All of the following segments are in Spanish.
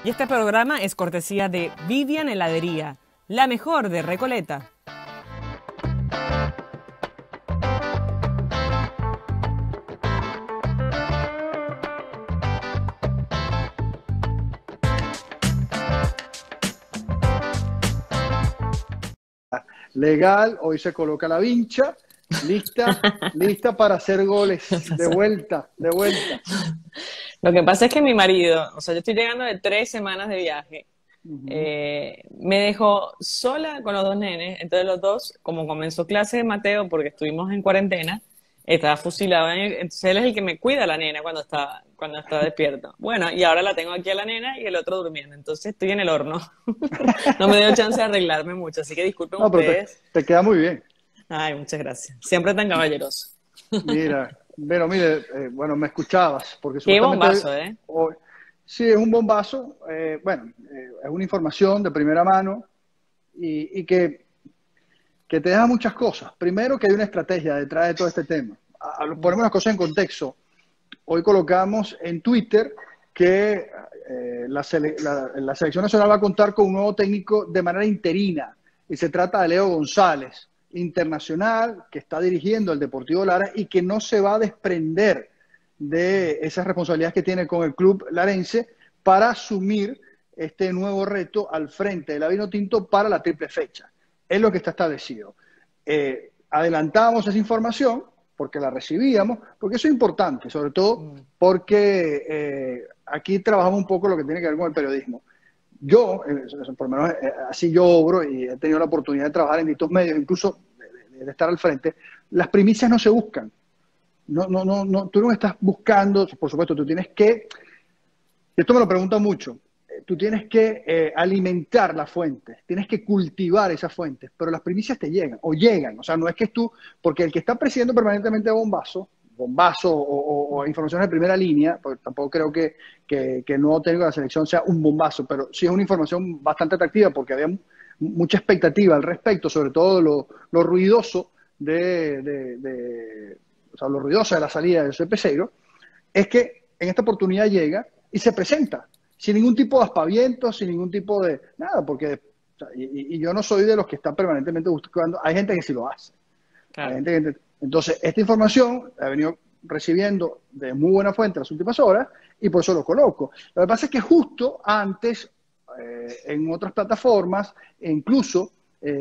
Y este programa es cortesía de Vivian Heladería, la mejor de Recoleta. Legal, hoy se coloca la vincha, lista para hacer goles, de vuelta. Lo que pasa es que mi marido, o sea, yo estoy llegando de 3 semanas de viaje, Ujú. me dejó sola con los 2 nenes, entonces los dos, como comenzó clase de Mateo, porque estuvimos en cuarentena, estaba fusilado, entonces él es el que me cuida a la nena cuando está despierto. Bueno, y ahora la tengo aquí a la nena y el otro durmiendo, entonces estoy en el horno. No me dio chance de arreglarme mucho, así que disculpen No, pero ustedes. te queda muy bien. Ay, muchas gracias. Siempre tan caballeroso. Mira, pero mire, bueno, me escuchabas, porque Qué supuestamente bombazo, ¿eh? hoy, sí es un bombazo, es una información de primera mano y que te deja muchas cosas. Primero, que hay una estrategia detrás de todo este tema. Ponemos las cosas en contexto. Hoy colocamos en Twitter que la selección nacional va a contar con un nuevo técnico de manera interina y se trata de Leo González, internacional, que está dirigiendo el Deportivo Lara y que no se va a desprender de esas responsabilidades que tiene con el club larense para asumir este nuevo reto al frente del Vinotinto para la triple fecha. Es lo que está establecido. Adelantamos esa información porque la recibíamos, porque eso es importante, sobre todo porque aquí trabajamos un poco lo que tiene que ver con el periodismo. Yo, por lo menos así yo obro y he tenido la oportunidad de trabajar en distintos medios, incluso de estar al frente, las primicias no se buscan. No, tú no estás buscando, por supuesto, tú tienes que, esto me lo preguntan mucho, tú tienes que alimentar las fuentes, tienes que cultivar esas fuentes, pero las primicias te llegan, o sea, no es que tú, porque el que está presidiendo permanentemente bombazo o informaciones de primera línea, porque tampoco creo que el nuevo técnico de la selección sea un bombazo, pero sí es una información bastante atractiva porque había mucha expectativa al respecto, sobre todo lo ruidoso o sea, lo ruidoso de la salida de José Peseiro, es que en esta oportunidad llega y se presenta sin ningún tipo de aspavientos, sin ningún tipo de nada, porque o sea, y yo no soy de los que están permanentemente buscando, hay gente que sí lo hace. Hay Claro. gente que, entonces, esta información la he venido recibiendo de muy buena fuente en las últimas horas y por eso lo coloco. Lo que pasa es que justo antes, en otras plataformas, e incluso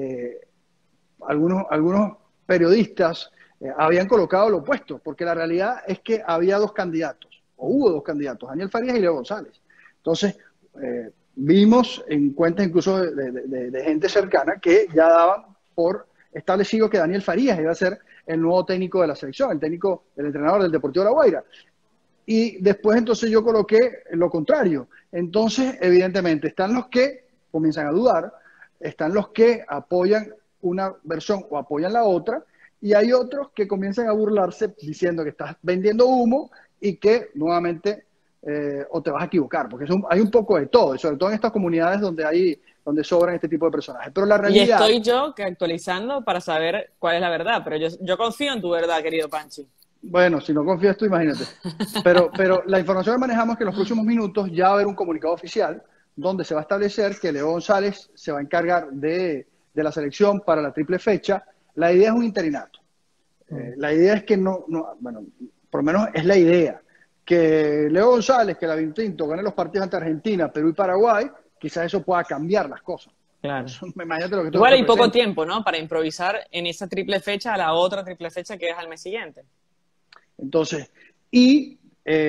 algunos periodistas habían colocado lo opuesto, porque la realidad es que había 2 candidatos, o hubo 2 candidatos, Daniel Farías y Leo González. Entonces, vimos en cuentas incluso de gente cercana que ya daban por establecido que Daniel Farías iba a ser el nuevo técnico de la selección, el entrenador del Deportivo de La Guaira. Y después entonces yo coloqué lo contrario. Entonces, evidentemente, están los que comienzan a dudar, están los que apoyan una versión o apoyan la otra, y hay otros que comienzan a burlarse diciendo que estás vendiendo humo y que nuevamente o te vas a equivocar, porque hay un poco de todo, y sobre todo en estas comunidades donde sobran este tipo de personajes. Pero la Y realidad, estoy yo que actualizando para saber cuál es la verdad, pero yo confío en tu verdad, querido Panchi. bueno, si no confías tú, imagínate. Pero la información que manejamos es que en los próximos minutos ya va a haber un comunicado oficial donde se va a establecer que Leo González se va a encargar de la selección para la triple fecha. La idea es un interinato. La idea es que bueno, por lo menos es la idea, que Leo González, que la Vinotinto gane los partidos ante Argentina, Perú y Paraguay, quizás eso pueda cambiar las cosas. Claro. Eso, imagínate lo que esto Igual hay poco representa. tiempo, ¿no? Para improvisar en esa triple fecha a la otra triple fecha que es al mes siguiente. Entonces, y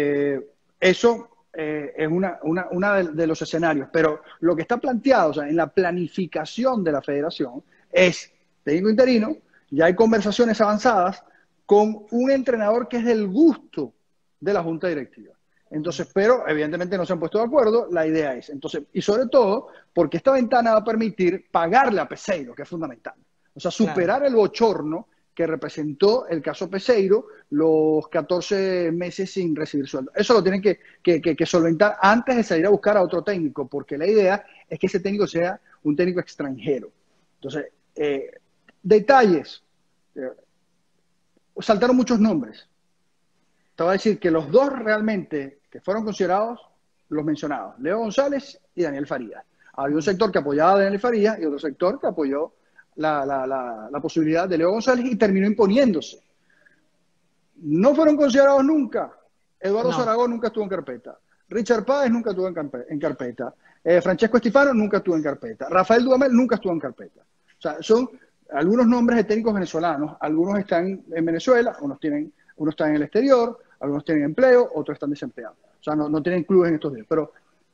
eso es una de los escenarios, pero lo que está planteado, o sea, en la planificación de la federación, es técnico interino, ya hay conversaciones avanzadas con un entrenador que es del gusto de la junta directiva. Entonces, pero evidentemente no se han puesto de acuerdo, la idea es, entonces, y sobre todo, porque esta ventana va a permitir pagarle a Peseiro, que es fundamental. O sea, Claro. superar el bochorno que representó el caso Peseiro, los 14 meses sin recibir sueldo. Eso lo tienen que solventar antes de salir a buscar a otro técnico, porque la idea es que ese técnico sea un técnico extranjero. Entonces, detalles. Saltaron muchos nombres. Te voy a decir que los 2 realmente que fueron considerados los mencionados, Leo González y Daniel Farías. Había un sector que apoyaba a Daniel Farías y otro sector que apoyó la posibilidad de Leo González y terminó imponiéndose. No fueron considerados nunca. Eduardo Zaragoza nunca estuvo en carpeta. Richard Páez nunca estuvo en carpeta. Francesco Estifano nunca estuvo en carpeta. Rafael Dudamel nunca estuvo en carpeta. O sea, son algunos nombres de técnicos venezolanos. Algunos están en Venezuela, unos están en el exterior, algunos tienen empleo, otros están desempleados. O sea, no tienen clubes en estos días. Pero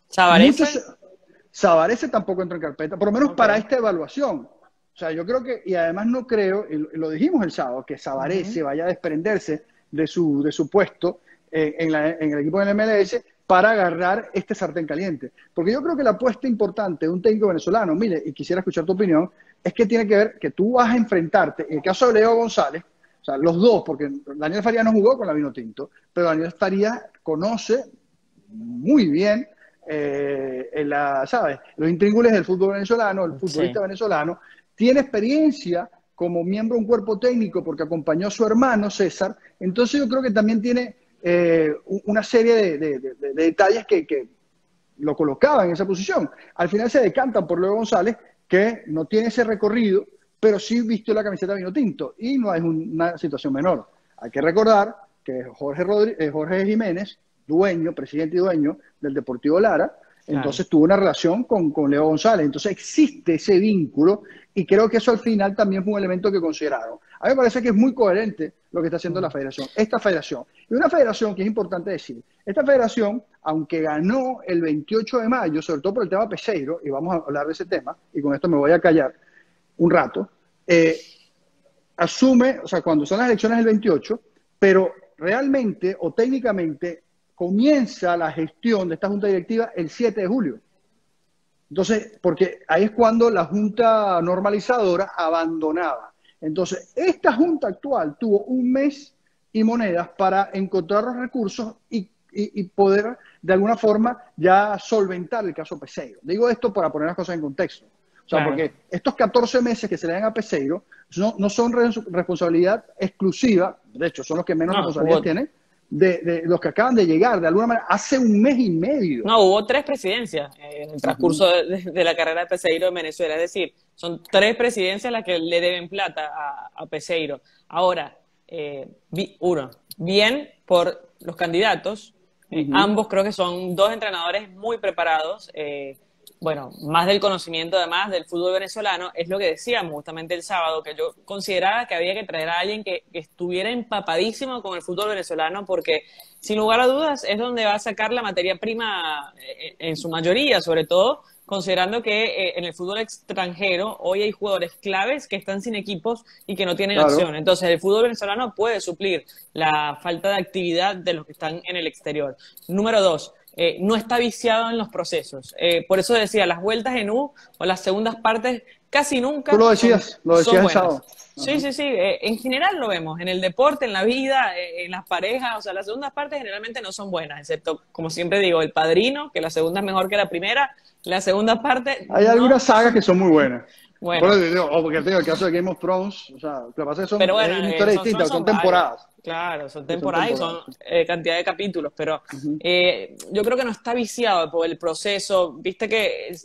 Sabarese tampoco entró en carpeta, por lo menos para esta evaluación. O sea, yo creo que, y además no creo, y lo dijimos el sábado, que Sabarese vaya a desprenderse de su puesto en el equipo del MLS para agarrar este sartén caliente. Porque yo creo que la apuesta importante de un técnico venezolano, mire, y quisiera escuchar tu opinión, es que tiene que ver que tú vas a enfrentarte, en el caso de Leo González, o sea, los dos, porque Daniel Farías no jugó con la Vinotinto, pero Daniel Farías conoce muy bien ¿sabes? Los intríngulis del fútbol venezolano, el futbolista venezolano, tiene experiencia como miembro de un cuerpo técnico porque acompañó a su hermano César. Entonces yo creo que también tiene una serie de detalles que lo colocaban en esa posición. Al final se decantan por Leo González, que no tiene ese recorrido, pero sí vistió la camiseta Vinotinto, y no es una situación menor. Hay que recordar que Jorge Jiménez, presidente y dueño del Deportivo Lara, entonces tuvo una relación con Leo González. Entonces existe ese vínculo, y creo que eso al final también fue un elemento que consideraron. A mí me parece que es muy coherente lo que está haciendo la federación, esta federación. Y una federación que es importante decir, esta federación, aunque ganó el 28 de mayo, sobre todo por el tema Peseiro, y vamos a hablar de ese tema, y con esto me voy a callar un rato, asume, o sea, cuando son las elecciones del 28, pero realmente o técnicamente comienza la gestión de esta junta directiva el 7 de julio. Entonces, porque ahí es cuando la junta normalizadora abandonaba. Entonces, esta junta actual tuvo un mes y monedas para encontrar los recursos y poder, de alguna forma, ya solventar el caso Peseiro. Digo esto para poner las cosas en contexto. O sea, porque estos 14 meses que se le dan a Peseiro no son responsabilidad exclusiva, de hecho, son los que menos responsabilidad tienen, de los que acaban de llegar, de alguna manera, hace un mes y medio. No, hubo 3 presidencias en el transcurso de la carrera de Peseiro en Venezuela. Es decir, son 3 presidencias las que le deben plata a Peseiro. Ahora, bien por los candidatos. Ambos creo que son 2 entrenadores muy preparados. Bueno, más del conocimiento además del fútbol venezolano, es lo que decíamos justamente el sábado, que yo consideraba que había que traer a alguien que estuviera empapadísimo con el fútbol venezolano, porque sin lugar a dudas es donde va a sacar la materia prima en su mayoría, sobre todo considerando que en el fútbol extranjero hoy hay jugadores claves que están sin equipos y que no tienen acción. Entonces el fútbol venezolano puede suplir la falta de actividad de los que están en el exterior. Número 2. No está viciado en los procesos. Por eso decía, las vueltas en U o las segundas partes casi nunca Tú lo decías el sábado. Sí. En general lo vemos, en el deporte, en la vida, en las parejas, o sea, las segundas partes generalmente no son buenas, excepto, como siempre digo, El Padrino, que la segunda es mejor que la primera, la segunda parte... Hay algunas sagas que son muy buenas. Bueno. Porque tengo el caso de Game of Thrones, o sea, lo que pasa es que son historias distintas, son temporadas. Claro, son temporadas y son cantidad de capítulos, pero yo creo que no está viciado por el proceso, viste que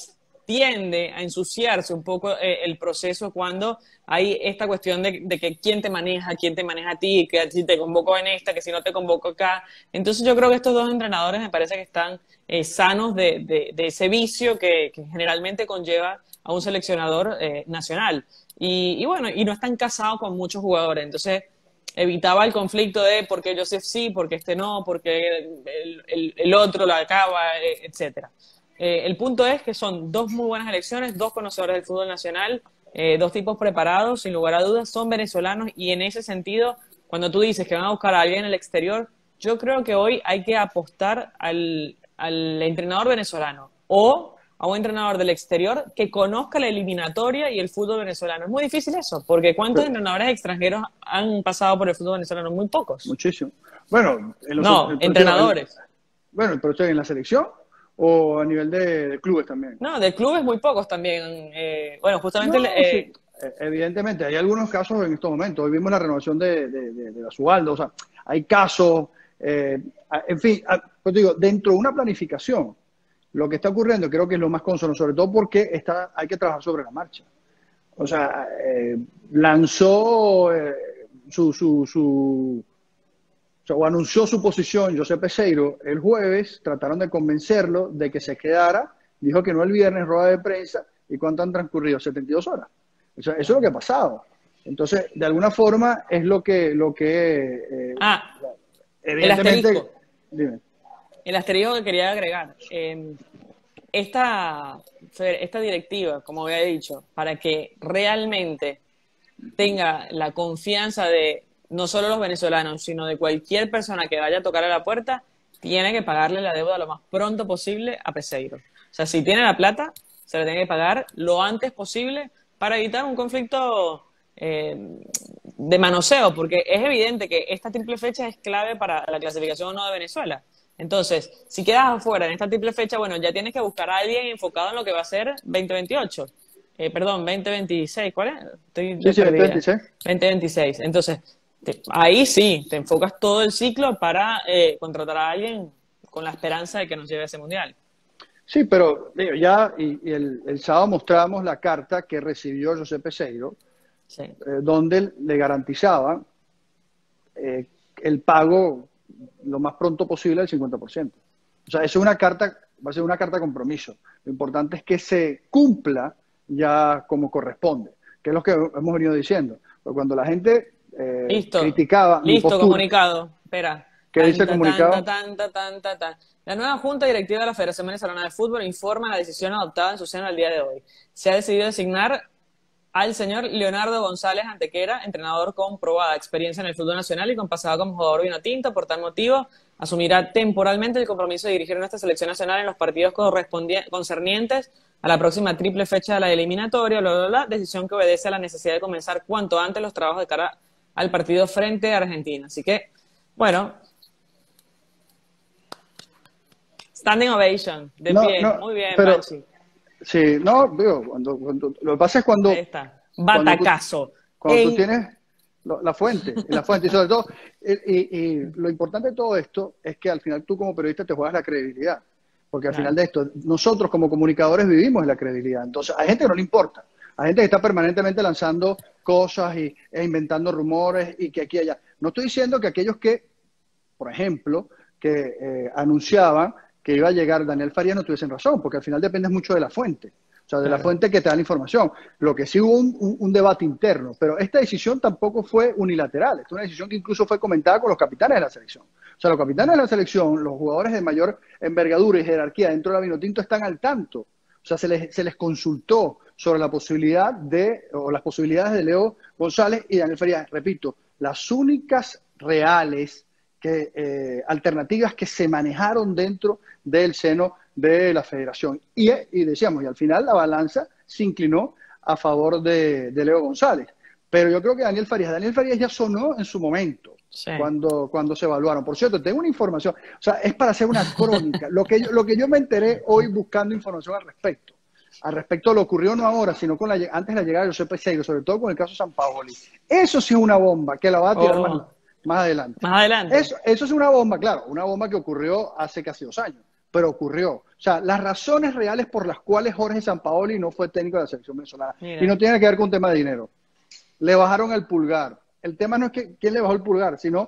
tiende a ensuciarse un poco el proceso cuando hay esta cuestión de que quién te maneja a ti, que si te convoco en esta, que si no te convoco acá. Entonces yo creo que estos 2 entrenadores me parece que están sanos de ese vicio que generalmente conlleva a un seleccionador nacional. Y bueno, y no están casados con muchos jugadores, entonces evitaba el conflicto de por qué Joseph sí, por qué este no, por qué el otro la acaba, etcétera. El punto es que son 2 muy buenas elecciones, 2 conocedores del fútbol nacional, 2 tipos preparados, sin lugar a dudas, son venezolanos, y en ese sentido, cuando tú dices que van a buscar a alguien en el exterior, yo creo que hoy hay que apostar al entrenador venezolano o a un entrenador del exterior que conozca la eliminatoria y el fútbol venezolano. Es muy difícil eso, porque ¿cuántos entrenadores extranjeros han pasado por el fútbol venezolano? Muy pocos. Muchísimo. Bueno, entrenadores. Pero estoy en la selección o a nivel de clubes también. No, de clubes muy pocos también. Bueno, justamente... Evidentemente, hay algunos casos en estos momentos. Hoy vimos la renovación de Basualdo. O sea, hay casos. En fin, pues digo, dentro de una planificación, lo que está ocurriendo creo que es lo más consono, sobre todo porque hay que trabajar sobre la marcha. O sea, lanzó o anunció su posición José Peseiro el jueves, trataron de convencerlo de que se quedara, dijo que no el viernes, rueda de prensa, ¿y cuánto han transcurrido? 72 horas. O sea, eso es lo que ha pasado. Entonces, de alguna forma, es lo que evidentemente... Dime. El asterisco que quería agregar. Esta directiva, como había dicho, para que realmente tenga la confianza de no solo los venezolanos, sino de cualquier persona que vaya a tocar a la puerta, tiene que pagarle la deuda lo más pronto posible a Peseiro. O sea, si tiene la plata, se la tiene que pagar lo antes posible para evitar un conflicto de manoseo, porque es evidente que esta triple fecha es clave para la clasificación o no de Venezuela. Entonces, si quedas afuera en esta triple fecha, bueno, ya tienes que buscar a alguien enfocado en lo que va a ser 2028. Perdón, 2026, ¿cuál es? Sí, 2026. 2026. Entonces, ahí sí, te enfocas todo el ciclo para contratar a alguien con la esperanza de que nos lleve a ese mundial. Sí, pero digo, ya el sábado mostramos la carta que recibió José Peseiro, sí, donde le garantizaban el pago lo más pronto posible del 50%. O sea, eso es una carta, va a ser una carta de compromiso. Lo importante es que se cumpla ya como corresponde, que es lo que hemos venido diciendo. Porque cuando la gente criticaba... Listo, comunicado. Espera. ¿Qué dice el comunicado? La nueva Junta Directiva de la Federación Venezolana de Fútbol informa la decisión adoptada en su seno al día de hoy. Se ha decidido designar al señor Leonardo González Antequera, entrenador con probada experiencia en el fútbol nacional y con pasado como jugador vinotinto. Por tal motivo, asumirá temporalmente el compromiso de dirigir nuestra selección nacional en los partidos concernientes a la próxima triple fecha de la eliminatoria, decisión que obedece a la necesidad de comenzar cuanto antes los trabajos de cara al partido frente a Argentina. Así que, bueno, standing ovation, de pie, muy bien, Panchi. Sí, no, digo, lo que pasa es cuando... Ahí está, batacazo. Cuando tú tienes la fuente, y sobre todo, y lo importante de todo esto es que al final tú como periodista te juegas la credibilidad, porque al final de esto, nosotros como comunicadores vivimos la credibilidad, entonces hay gente que no le importa, hay gente que está permanentemente lanzando cosas e inventando rumores y que aquí y allá. No estoy diciendo que aquellos que, por ejemplo, que anunciaban que iba a llegar Daniel Farías no tuviesen razón, porque al final depende mucho de la fuente, o sea, de la fuente que te da la información. Lo que sí hubo un debate interno, pero esta decisión tampoco fue unilateral, es una decisión que incluso fue comentada con los capitanes de la selección. O sea, los capitanes de la selección, los jugadores de mayor envergadura y jerarquía dentro de la Vinotinto están al tanto. O sea, se les consultó sobre la posibilidad o las posibilidades de Leo González y Daniel Farías. Repito, las únicas reales alternativas que se manejaron dentro del seno de la federación. Y decíamos, y al final la balanza se inclinó a favor de Leo González. Pero yo creo que Daniel Farías ya sonó en su momento, sí, cuando se evaluaron. Por cierto, tengo una información, o sea, es para hacer una crónica. Lo que yo me enteré hoy buscando información al respecto lo ocurrió no ahora, sino antes de la llegada de José Peseiro, sobre todo con el caso Sampaoli. Eso sí es una bomba que la va a tirar más adelante. Más adelante. Eso es una bomba, claro, una bomba que ocurrió hace casi 2 años, pero ocurrió. O sea, las razones reales por las cuales Jorge Sampaoli no fue técnico de la selección venezolana, y no tiene que ver con un tema de dinero. Le bajaron el pulgar. El tema no es quién le bajó el pulgar, sino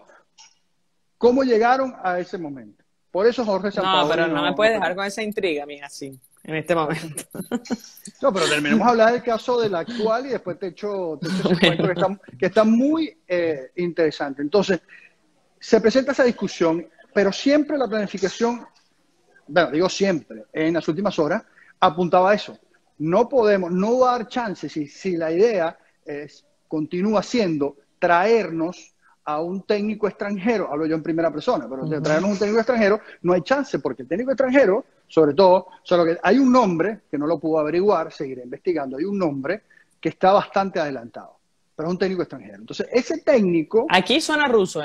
cómo llegaron a ese momento. Por eso Jorge Sampaoli... No, pero no me puedes dejar con esa intriga, amiga, así, en este momento. No, pero terminemos a hablar del caso del actual y después te echo ese cuento que está muy interesante. Entonces, se presenta esa discusión, pero siempre la planificación, bueno, digo siempre, en las últimas horas, apuntaba a eso. No va a dar chance si la idea continúa siendo traernos a un técnico extranjero, hablo yo en primera persona, pero de traernos un técnico extranjero no hay chance, porque el técnico extranjero, sobre todo, solo que hay un nombre, que no lo puedo averiguar, seguiré investigando, hay un nombre que está bastante adelantado, pero es un técnico extranjero. Entonces, ese técnico... Aquí suena ruso,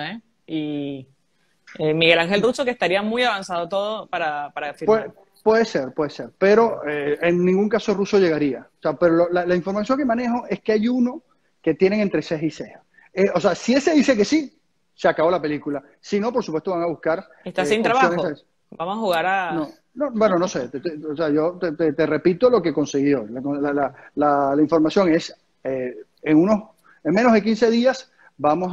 Y Miguel Ángel Russo, que estaría muy avanzado todo para firmar. Puede ser, pero en ningún caso Russo llegaría. O sea, pero la información que manejo es que hay uno que tienen entre ceja y ceja. O sea, si ese dice que sí, se acabó la película. Si no, por supuesto, van a buscar ¿Estás sin opciones. trabajo? Vamos a jugar a... No, no, bueno, no sé. O sea, yo te repito lo que conseguí hoy. La información es, en menos de 15 días vamos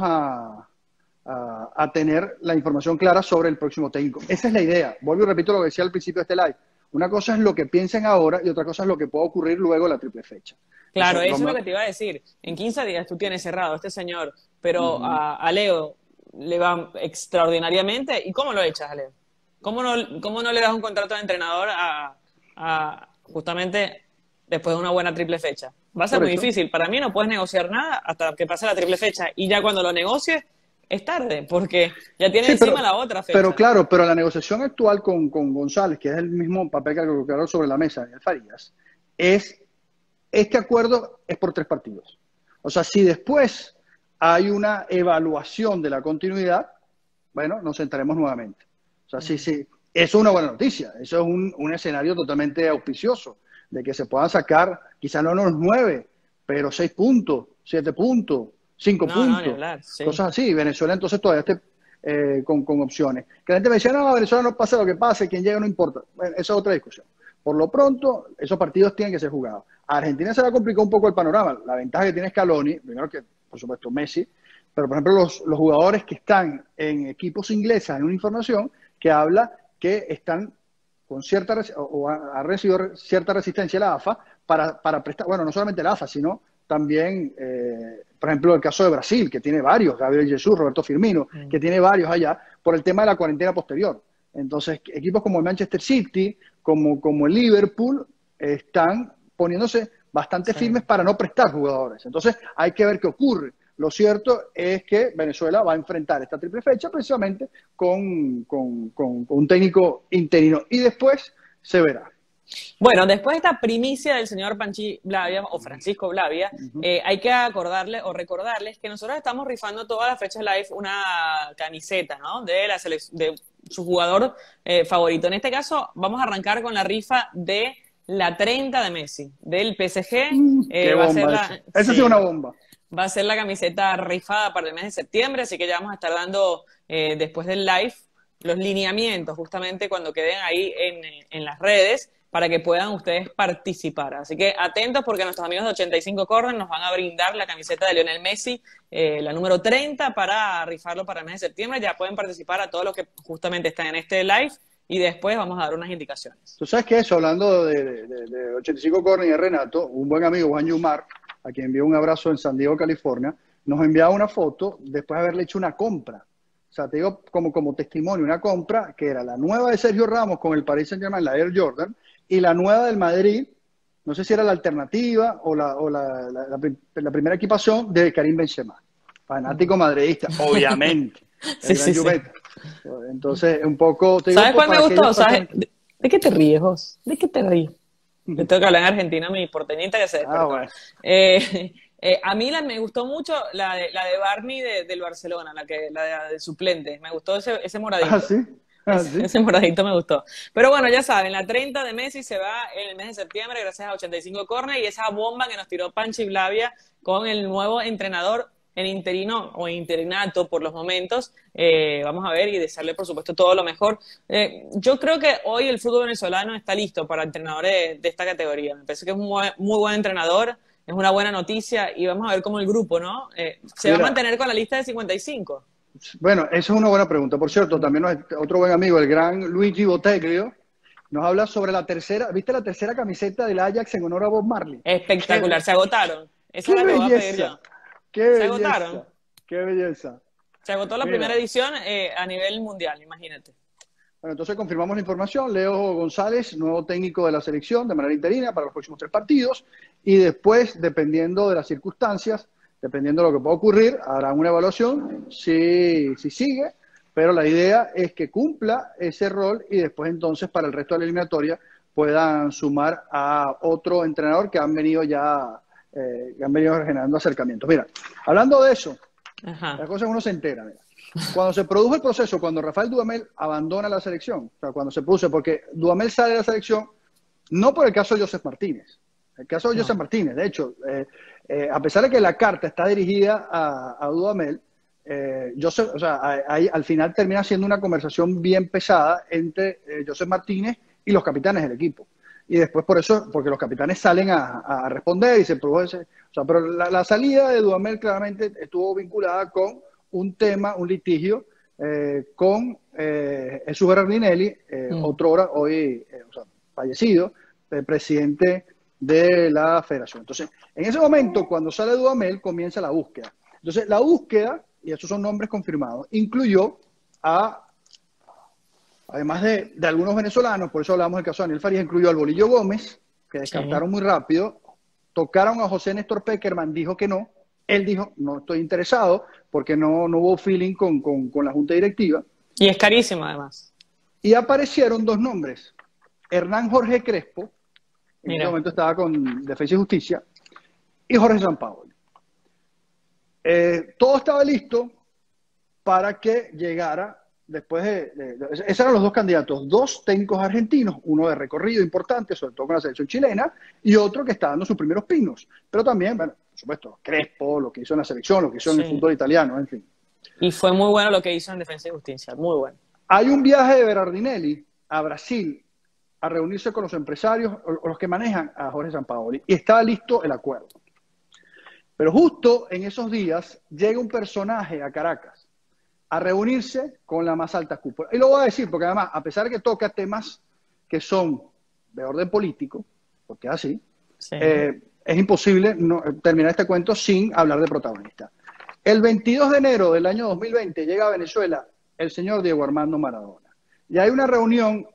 a tener la información clara sobre el próximo técnico. Esa es la idea. Vuelvo y repito lo que decía al principio de este live. Una cosa es lo que piensen ahora y otra cosa es lo que pueda ocurrir luego de la triple fecha. Claro, eso es lo que te iba a decir. En 15 días tú tienes cerrado a este señor, pero a Leo le va extraordinariamente. ¿Y cómo lo echas, a Leo? ¿Cómo no le das un contrato de entrenador justamente después de una buena triple fecha? Va a ser muy difícil. Para mí no puedes negociar nada hasta que pase la triple fecha. Y ya cuando lo negocies, es tarde, porque ya tienes encima la otra fecha. Pero claro, pero la negociación actual con González, que es el mismo papel que colocaron sobre la mesa, Daniel Farías, este acuerdo es por 3 partidos. O sea, si después hay una evaluación de la continuidad, bueno, nos sentaremos nuevamente. O sea, sí, eso es una buena noticia. Eso es un escenario totalmente auspicioso, de que se puedan sacar, quizás no los 9, pero 6 puntos, 7 puntos, 5 puntos, hablar, sí. Cosas así. Venezuela entonces todavía está con opciones. Que la gente me decía, no, Venezuela no pasa lo que pase, quien llega no importa. Bueno, esa es otra discusión. Por lo pronto, esos partidos tienen que ser jugados. A Argentina se le ha complicado un poco el panorama. La ventaja que tiene Scaloni, primero que, por supuesto, Messi, pero por ejemplo los jugadores que están en equipos ingleses, hay una información que habla que están con cierta, o ha recibido cierta resistencia a la AFA para prestar, bueno, no solamente la AFA, sino también, por ejemplo, el caso de Brasil, que tiene varios, Gabriel Jesús, Roberto Firmino, que tiene varios allá, por el tema de la cuarentena posterior. Entonces, equipos como el Manchester City, como el Liverpool, están poniéndose bastante firmes para no prestar jugadores. Entonces, hay que ver qué ocurre. Lo cierto es que Venezuela va a enfrentar esta triple fecha precisamente con un técnico interino. Y después se verá. Bueno, después de esta primicia del señor Panchi Blavia o Francisco Blavia, hay que acordarle o recordarles que nosotros estamos rifando todas las fechas live una camiseta, ¿no? De su jugador favorito. En este caso, vamos a arrancar con la rifa de la 30 de Messi, del PSG. Qué bomba esa sí es una bomba. Va a ser la camiseta rifada para el mes de septiembre, así que ya vamos a estar dando, después del live, los lineamientos justamente cuando queden ahí en las redes, para que puedan ustedes participar. Así que atentos porque nuestros amigos de 85 Corner nos van a brindar la camiseta de Lionel Messi, la número 30, para rifarlo para el mes de septiembre. Ya pueden participar a todos los que justamente están en este live y después vamos a dar unas indicaciones. Tú sabes que eso, hablando de 85 Corner y de Renato, un buen amigo, Juan Yumar, a quien envió un abrazo en San Diego, California, nos enviaba una foto después de haberle hecho una compra. O sea, te digo como testimonio, una compra que era la nueva de Sergio Ramos con el Paris Saint-Germain, la Air Jordan, y la nueva del Madrid, no sé si era la alternativa o la primera equipación de Karim Benzema. Fanático madridista, obviamente. Sí. Entonces, un poco... ¿Sabes cuál me gustó? ¿Sabes? ¿De qué te ríes, vos? ¿De qué te ríes? Yo tengo que hablar en Argentina, mi porteñita que se despertó. Bueno. A mí me gustó mucho la de Barney del Barcelona, la de suplente. Me gustó ese moradito. ¿Ah, sí? ¿Sí? Ese moradito me gustó. Pero bueno, ya saben, la 30 de Messi se va en el mes de septiembre gracias a 85 Corner y esa bomba que nos tiró Panchi Blavia con el nuevo entrenador en interino o interinato por los momentos. Vamos a ver y desearle, por supuesto, todo lo mejor. Yo creo que hoy el fútbol venezolano está listo para entrenadores de esta categoría. Me parece que es un muy buen entrenador, es una buena noticia y vamos a ver cómo el grupo, ¿no? Se va a mantener con la lista de 55. Bueno, esa es una buena pregunta. Por cierto, también otro buen amigo, el gran Luigi Boteglio, nos habla sobre la tercera, ¿viste la tercera camiseta del Ajax en honor a Bob Marley? Espectacular, se agotaron. Esa es la que voy a pedir yo. Se agotaron. Qué belleza. Se agotó la primera edición a nivel mundial, imagínate. Bueno, entonces confirmamos la información. Leo González, nuevo técnico de la selección de manera interina para los próximos 3 partidos. Y después, dependiendo de las circunstancias, dependiendo de lo que pueda ocurrir, hará una evaluación si sigue, pero la idea es que cumpla ese rol y después entonces para el resto de la eliminatoria puedan sumar a otro entrenador que han venido generando acercamientos. Mira, hablando de eso, la cosa es que uno se entera. Mira. Cuando se produjo el proceso, cuando Rafael Dudamel abandona la selección, o sea, cuando se produce, porque Dudamel sale de la selección, no por el caso de Joseph Martínez. El caso de Joseph Martínez, de hecho, a pesar de que la carta está dirigida a Dudamel, Joseph, o sea, ahí, al final termina siendo una conversación bien pesada entre Joseph Martínez y los capitanes del equipo. Y después por eso, porque los capitanes salen a responder y se produjo ese... O sea, pero la salida de Dudamel claramente estuvo vinculada con un tema, un litigio con Jesús Berardinelli, otrora, hoy o sea, fallecido, presidente de la federación. Entonces, en ese momento, cuando sale Dudamel, comienza la búsqueda. Entonces, la búsqueda, y esos son nombres confirmados, incluyó además de algunos venezolanos, por eso hablamos del caso de Daniel Farías, incluyó al Bolillo Gómez, que descartaron muy rápido, tocaron a José Néstor Peckerman, dijo que no, él dijo, no estoy interesado, porque no hubo feeling con la junta directiva. Y es carísimo, además. Y aparecieron dos nombres, Hernán Jorge Crespo, en ese momento estaba con Defensa y Justicia, y Jorge Sampaoli. Todo estaba listo para que llegara, después esos eran los dos candidatos, dos técnicos argentinos, uno de recorrido importante, sobre todo con la selección chilena, y otro que está dando sus primeros pinos. Pero también, bueno, por supuesto, Crespo, lo que hizo en la selección, lo que hizo en el fútbol italiano, en fin. Y fue muy bueno lo que hizo en Defensa y Justicia, muy bueno. Hay un viaje de Berardinelli a Brasil a reunirse con los empresarios o los que manejan a Jorge Sampaoli, y estaba listo el acuerdo. Pero justo en esos días llega un personaje a Caracas a reunirse con la más alta cúpula. Y lo voy a decir porque además, a pesar de que toca temas que son de orden político, porque es así, es imposible terminar este cuento sin hablar de protagonista. El 22 de enero del año 2020 llega a Venezuela el señor Diego Armando Maradona. Y hay una reunión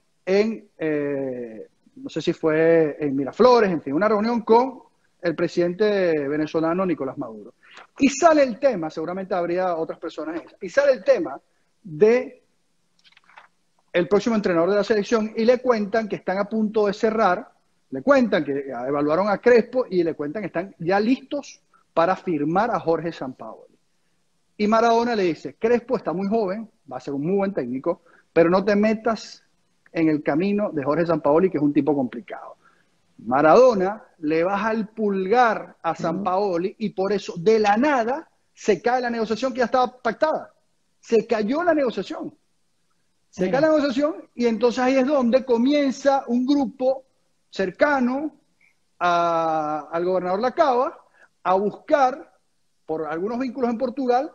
no sé si fue en Miraflores, en fin, una reunión con el presidente venezolano Nicolás Maduro. Y sale el tema, seguramente habría otras personas, y sale el tema de el próximo entrenador de la selección y le cuentan que están a punto de cerrar, le cuentan que evaluaron a Crespo y le cuentan que están ya listos para firmar a Jorge Sampaoli. Y Maradona le dice, Crespo está muy joven, va a ser un muy buen técnico, pero no te metas en el camino de Jorge Sampaoli, que es un tipo complicado. Maradona le baja el pulgar a Sampaoli y por eso de la nada se cae la negociación que ya estaba pactada. Se cayó la negociación. Se cae la negociación y entonces ahí es donde comienza un grupo cercano al gobernador Lacaba a buscar por algunos vínculos en Portugal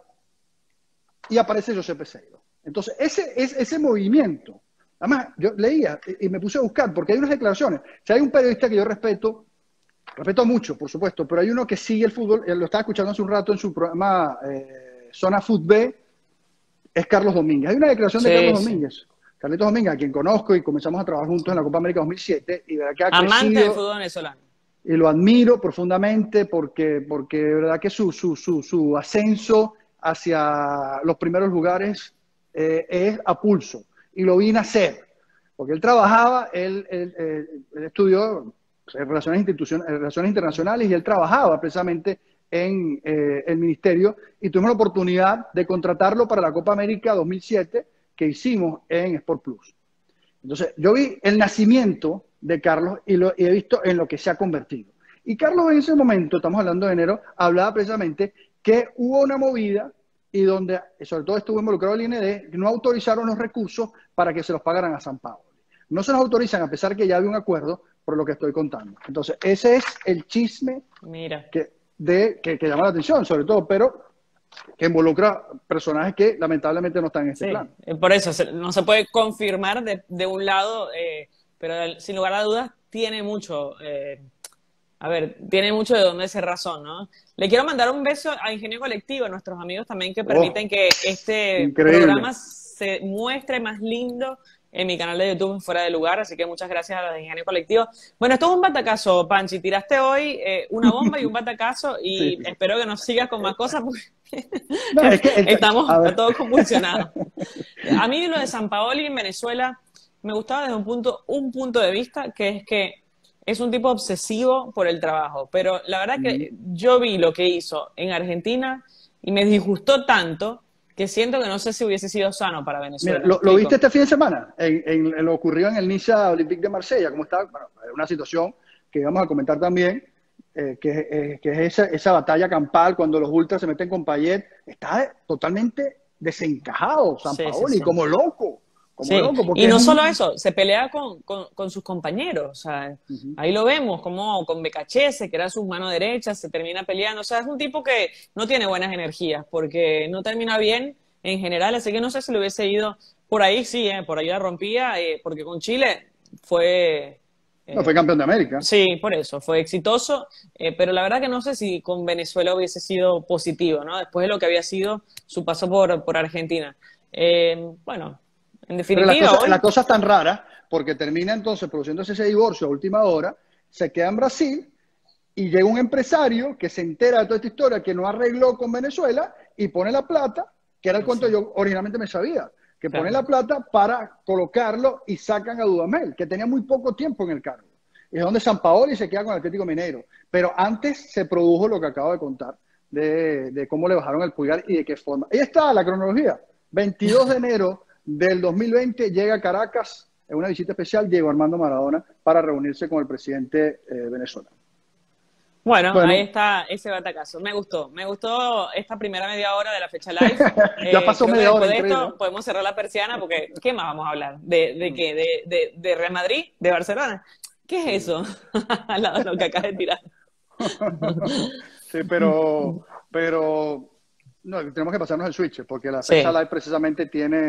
y aparece José Peseiro. Entonces ese movimiento. Además, yo leía y me puse a buscar, porque hay unas declaraciones. Si hay un periodista que yo respeto mucho, por supuesto, pero hay uno que sigue el fútbol, lo estaba escuchando hace un rato en su programa Zona Fútbol, es Carlos Domínguez. Hay una declaración de Carlos Domínguez. Carlitos Domínguez, a quien conozco y comenzamos a trabajar juntos en la Copa América 2007. Y verdad que ha amante crecido, del fútbol venezolano. Y lo admiro profundamente porque de verdad que su ascenso hacia los primeros lugares es a pulso. Y lo vi nacer, porque él trabajaba, él estudió relaciones internacionales y él trabajaba precisamente en el ministerio y tuvimos la oportunidad de contratarlo para la Copa América 2007 que hicimos en Sport Plus. Entonces, yo vi el nacimiento de Carlos y he visto en lo que se ha convertido. Y Carlos en ese momento, estamos hablando de enero, hablaba precisamente que hubo una movida y donde, sobre todo estuvo involucrado el IND, no autorizaron los recursos para que se los pagaran a Sampaoli. No se los autorizan a pesar que ya había un acuerdo, por lo que estoy contando. Entonces, ese es el chisme que llama la atención, sobre todo, pero que involucra personajes que lamentablemente no están en este plan. Por eso, no se puede confirmar de un lado, pero sin lugar a dudas tiene mucho... tiene mucho de dónde ser razón, ¿no? Le quiero mandar un beso a Ingenio Colectivo, a nuestros amigos también que permiten que este programa se muestre más lindo en mi canal de YouTube Fuera de Lugar, así que muchas gracias a los de Ingenio Colectivo. Bueno, esto es un batacazo, Panchi, tiraste hoy una bomba y un batacazo y espero que nos sigas con más cosas porque estamos todos convulsionados. A mí lo de Sampaoli en Venezuela me gustaba desde un punto de vista que es que es un tipo obsesivo por el trabajo, pero la verdad que yo vi lo que hizo en Argentina y me disgustó tanto que siento que no sé si hubiese sido sano para Venezuela. Mira, ¿lo viste este fin de semana? Lo ocurrió en el Niza Olympique de Marsella, como estaba, bueno, una situación que íbamos a comentar también, que es esa batalla campal cuando los ultras se meten con Payet, está totalmente desencajado Sí, sí, Sampaoli, sí. como Sí, loco, porque y es no solo un... eso, se pelea con sus compañeros, o sea, Ujú. ahí lo vemos, como con Becachese, que era su mano derecha, se termina peleando, o sea, es un tipo que no tiene buenas energías, porque no termina bien en general, así que no sé si lo hubiese ido por ahí, sí, por ahí la rompía, porque con Chile fue, No, fue eh, campeón de América. sí, por eso, fue exitoso, pero la verdad que no sé si con Venezuela hubiese sido positivo, ¿no? Después de lo que había sido su paso por Argentina. Bueno, en Pero definitiva, la hoy, cosa es tan rara porque termina entonces produciéndose ese divorcio a última hora, se queda en Brasil y llega un empresario que se entera de toda esta historia que no arregló con Venezuela y pone la plata, que era el cuento que sí, yo originalmente me sabía, que pone claro. la plata para colocarlo y sacan a Dudamel, que tenía muy poco tiempo en el cargo. Y es donde Sampaoli se queda con el Atlético Mineiro. Pero antes se produjo lo que acabo de contar, de cómo le bajaron el pulgar y de qué forma. Ahí está la cronología. 22 de enero del 2020 llega a Caracas en una visita especial Diego Armando Maradona para reunirse con el presidente venezolano. Bueno, ahí Bueno, está ese batacazo. Me gustó esta primera media hora de la fecha live. ya pasó Creo que media hora, después de increíble, esto ¿no? podemos cerrar la persiana porque ¿qué más vamos a hablar? ¿De Mm, qué? ¿De Real Madrid? ¿De Barcelona? ¿Qué es sí. eso? Al lado de lo que acabas de tirar. Sí, pero no, tenemos que pasarnos el switch, porque la fecha Sí. live precisamente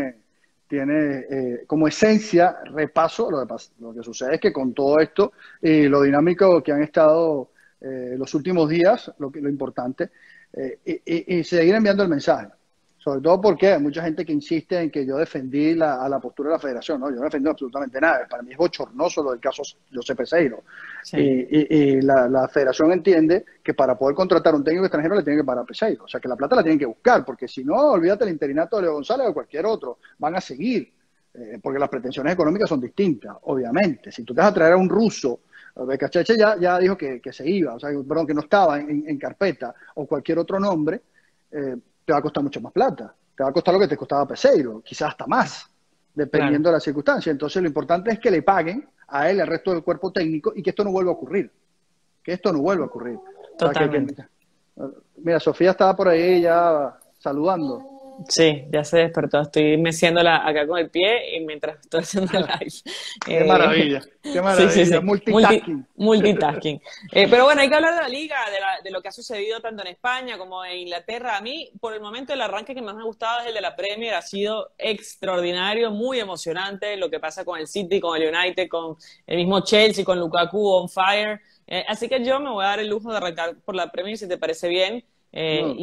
tiene como esencia repaso. Lo que sucede es que con todo esto y lo dinámico que han estado los últimos días, lo importante, y seguir enviando el mensaje. Sobre todo porque hay mucha gente que insiste en que yo defendí a la postura de la federación. No, yo no defendí absolutamente nada. Para mí es bochornoso lo del caso José Peseiro. Sí, Y la federación entiende que para poder contratar un técnico extranjero le tienen que pagar a Peseiro. O sea, que la plata la tienen que buscar, porque si no, olvídate el interinato de Leo González o cualquier otro. Van a seguir, porque las pretensiones económicas son distintas, obviamente. Si tú te vas a traer a un ruso, Becacheche ya dijo que se iba, o sea, perdón, que no estaba en carpeta, o cualquier otro nombre, te va a costar mucho más plata. Te va a costar lo que te costaba Peseiro, quizás hasta más, claro, dependiendo de las circunstancias. Entonces, lo importante es que le paguen a él, al resto del cuerpo técnico, y que esto no vuelva a ocurrir. Que esto no vuelva a ocurrir. O sea, totalmente. mira, Sofía estaba por ahí ya saludando. Sí, ya se despertó. Estoy meciéndola acá con el pie y mientras estoy haciendo el live. Qué Eh, maravilla, qué sí, sí, maravilla. sí. Multitasking. Multitasking. Pero bueno, hay que hablar de la liga, de lo que ha sucedido tanto en España como en Inglaterra. A mí, por el momento, el arranque que más me ha gustado es el de la Premier. Ha sido extraordinario, muy emocionante lo que pasa con el City, con el United, con el mismo Chelsea, con Lukaku on fire. Así que yo me voy a dar el lujo de arrancar por la Premier, si te parece bien. No.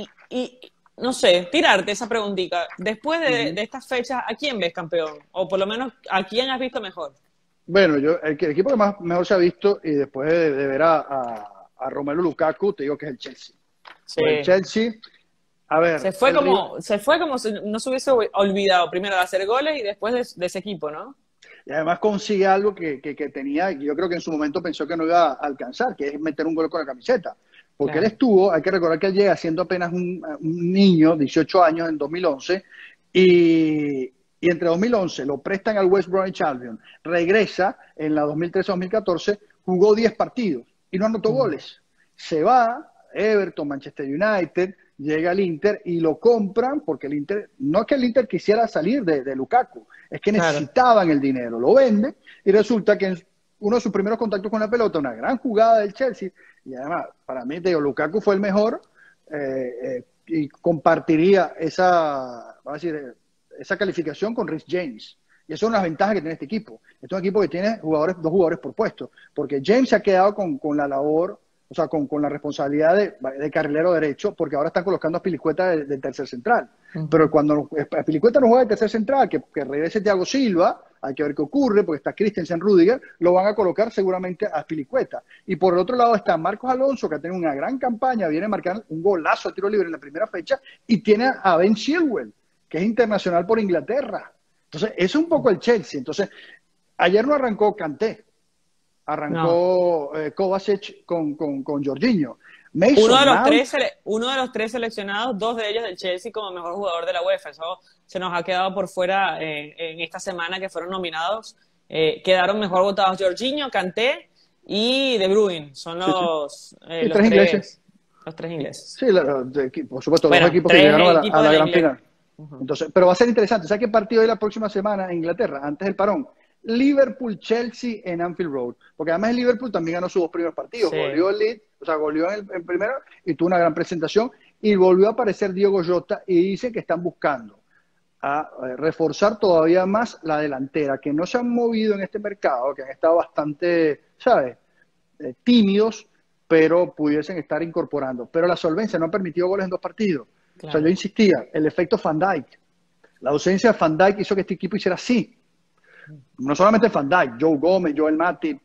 No sé, tirarte esa preguntita. Después Ujú. de estas fechas, ¿a quién ves campeón? O por lo menos, ¿a quién has visto mejor? Bueno, el equipo que más mejor se ha visto y después de ver a Romelu Lukaku, te digo que es el Chelsea. Pues el Sí. Chelsea, a ver, Se fue como si no se hubiese olvidado primero de hacer goles y después de ese equipo, ¿no? y además consigue algo que tenía, y yo creo que en su momento pensó que no iba a alcanzar, que es meter un gol con la camiseta. Porque él Claro. estuvo, hay que recordar que él llega siendo apenas un niño, 18 años en 2011, y, y entre 2011 lo prestan al West Bromwich Albion, regresa en la 2013-2014, jugó 10 partidos y no anotó Mm. goles. Se va Everton, Manchester United, llega al Inter y lo compran porque el Inter, no es que el Inter quisiera salir de Lukaku, es que Claro. necesitaban el dinero, lo vende y resulta que en uno de sus primeros contactos con la pelota, una gran jugada del Chelsea, y además, para mí, te digo, Lukaku fue el mejor y compartiría vamos a decir, esa calificación con Rhys James. Y eso es una ventaja que tiene este equipo. Este es un equipo que tiene dos jugadores por puesto, porque James se ha quedado con la labor, o sea, con la responsabilidad de carrilero derecho, porque ahora están colocando a Pilicueta de tercer central. Pero Ujú. cuando Pilicueta no juega de tercer central, que regrese Thiago Silva, hay que ver qué ocurre, porque está Christensen Rudiger, lo van a colocar seguramente a Pilicueta. Y por el otro lado está Marcos Alonso, que ha tenido una gran campaña, viene a marcar un golazo de tiro libre en la primera fecha, y tiene a Ben Chilwell, que es internacional por Inglaterra. Entonces, es un poco el Chelsea. Entonces, ayer no arrancó Kanté, No. arrancó Kovacic con Jorginho. Mason Mount, Uno de los tres seleccionados, dos de ellos del Chelsea como mejor jugador de la UEFA. Eso se nos ha quedado por fuera en esta semana que fueron nominados. Quedaron mejor votados Jorginho, Kanté y De Bruyne. Son Sí, sí. Y los tres ingleses. los tres ingleses. Sí, por supuesto, dos Bueno, equipos que tres llegaron equipos a de la la gran inglés. final. Entonces, pero va a ser interesante. ¿Sabes qué partido hay la próxima semana en Inglaterra, antes del parón? Liverpool-Chelsea en Anfield Road. Porque además el Liverpool también ganó sus dos primeros partidos. Sí. Goleó el Leeds, o sea, goleó en primero y tuvo una gran presentación. Y volvió a aparecer Diego Jota y dice que están buscando a reforzar todavía más la delantera, que no se han movido en este mercado, que han estado bastante, ¿sabes? Tímidos, pero pudiesen estar incorporando. Pero la solvencia no ha permitido goles en dos partidos. O sea, yo Claro. insistía, el efecto Van Dijk. La ausencia de Van Dijk hizo que este equipo hiciera así. No solamente Van Dijk, Joe Gómez, Joel Matip,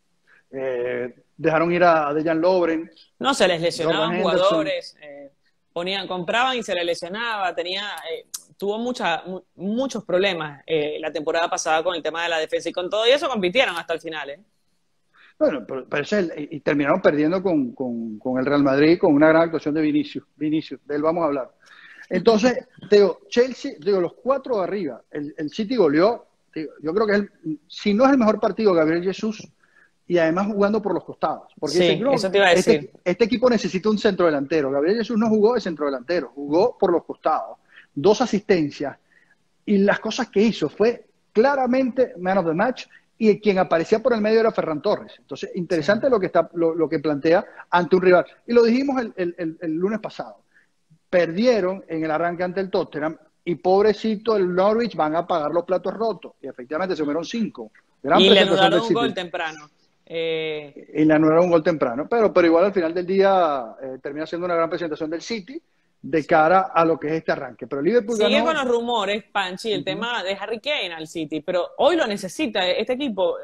dejaron ir a Dejan Lovren, No, se les Jordan lesionaban Henderson. jugadores, compraban y se les lesionaba, tuvo muchos problemas la temporada pasada con el tema de la defensa y con todo y eso compitieron hasta el final, ¿eh? Bueno, pero y terminaron perdiendo con el Real Madrid con una gran actuación de Vinicius. Vinicius, de él vamos a hablar. Entonces, te digo, Chelsea, te digo, los cuatro de arriba, el City goleó, te digo, yo creo que si no es el mejor partido de Gabriel Jesús, y además jugando por los costados, porque dicen, Sí, no, eso te iba a decir. este equipo necesita un centro delantero. Gabriel Jesús no jugó de centro delantero, jugó por los costados, dos asistencias, y las cosas que hizo fue claramente man of the match, y quien aparecía por el medio era Ferran Torres. Entonces, interesante Sí. lo que plantea ante un rival. Y lo dijimos el lunes pasado. Perdieron en el arranque ante el Tottenham y pobrecito el Norwich van a pagar los platos rotos. Y efectivamente se comieron 5. Gran Y le presentación del anularon un gol City. temprano. Y le anularon un gol temprano. Pero igual al final del día termina siendo una gran presentación del City de cara a lo que es este arranque. Pero Liverpool Sigue con ganó. los rumores, Panchi, el tema de Harry Kane al City, pero hoy lo necesita. Este equipo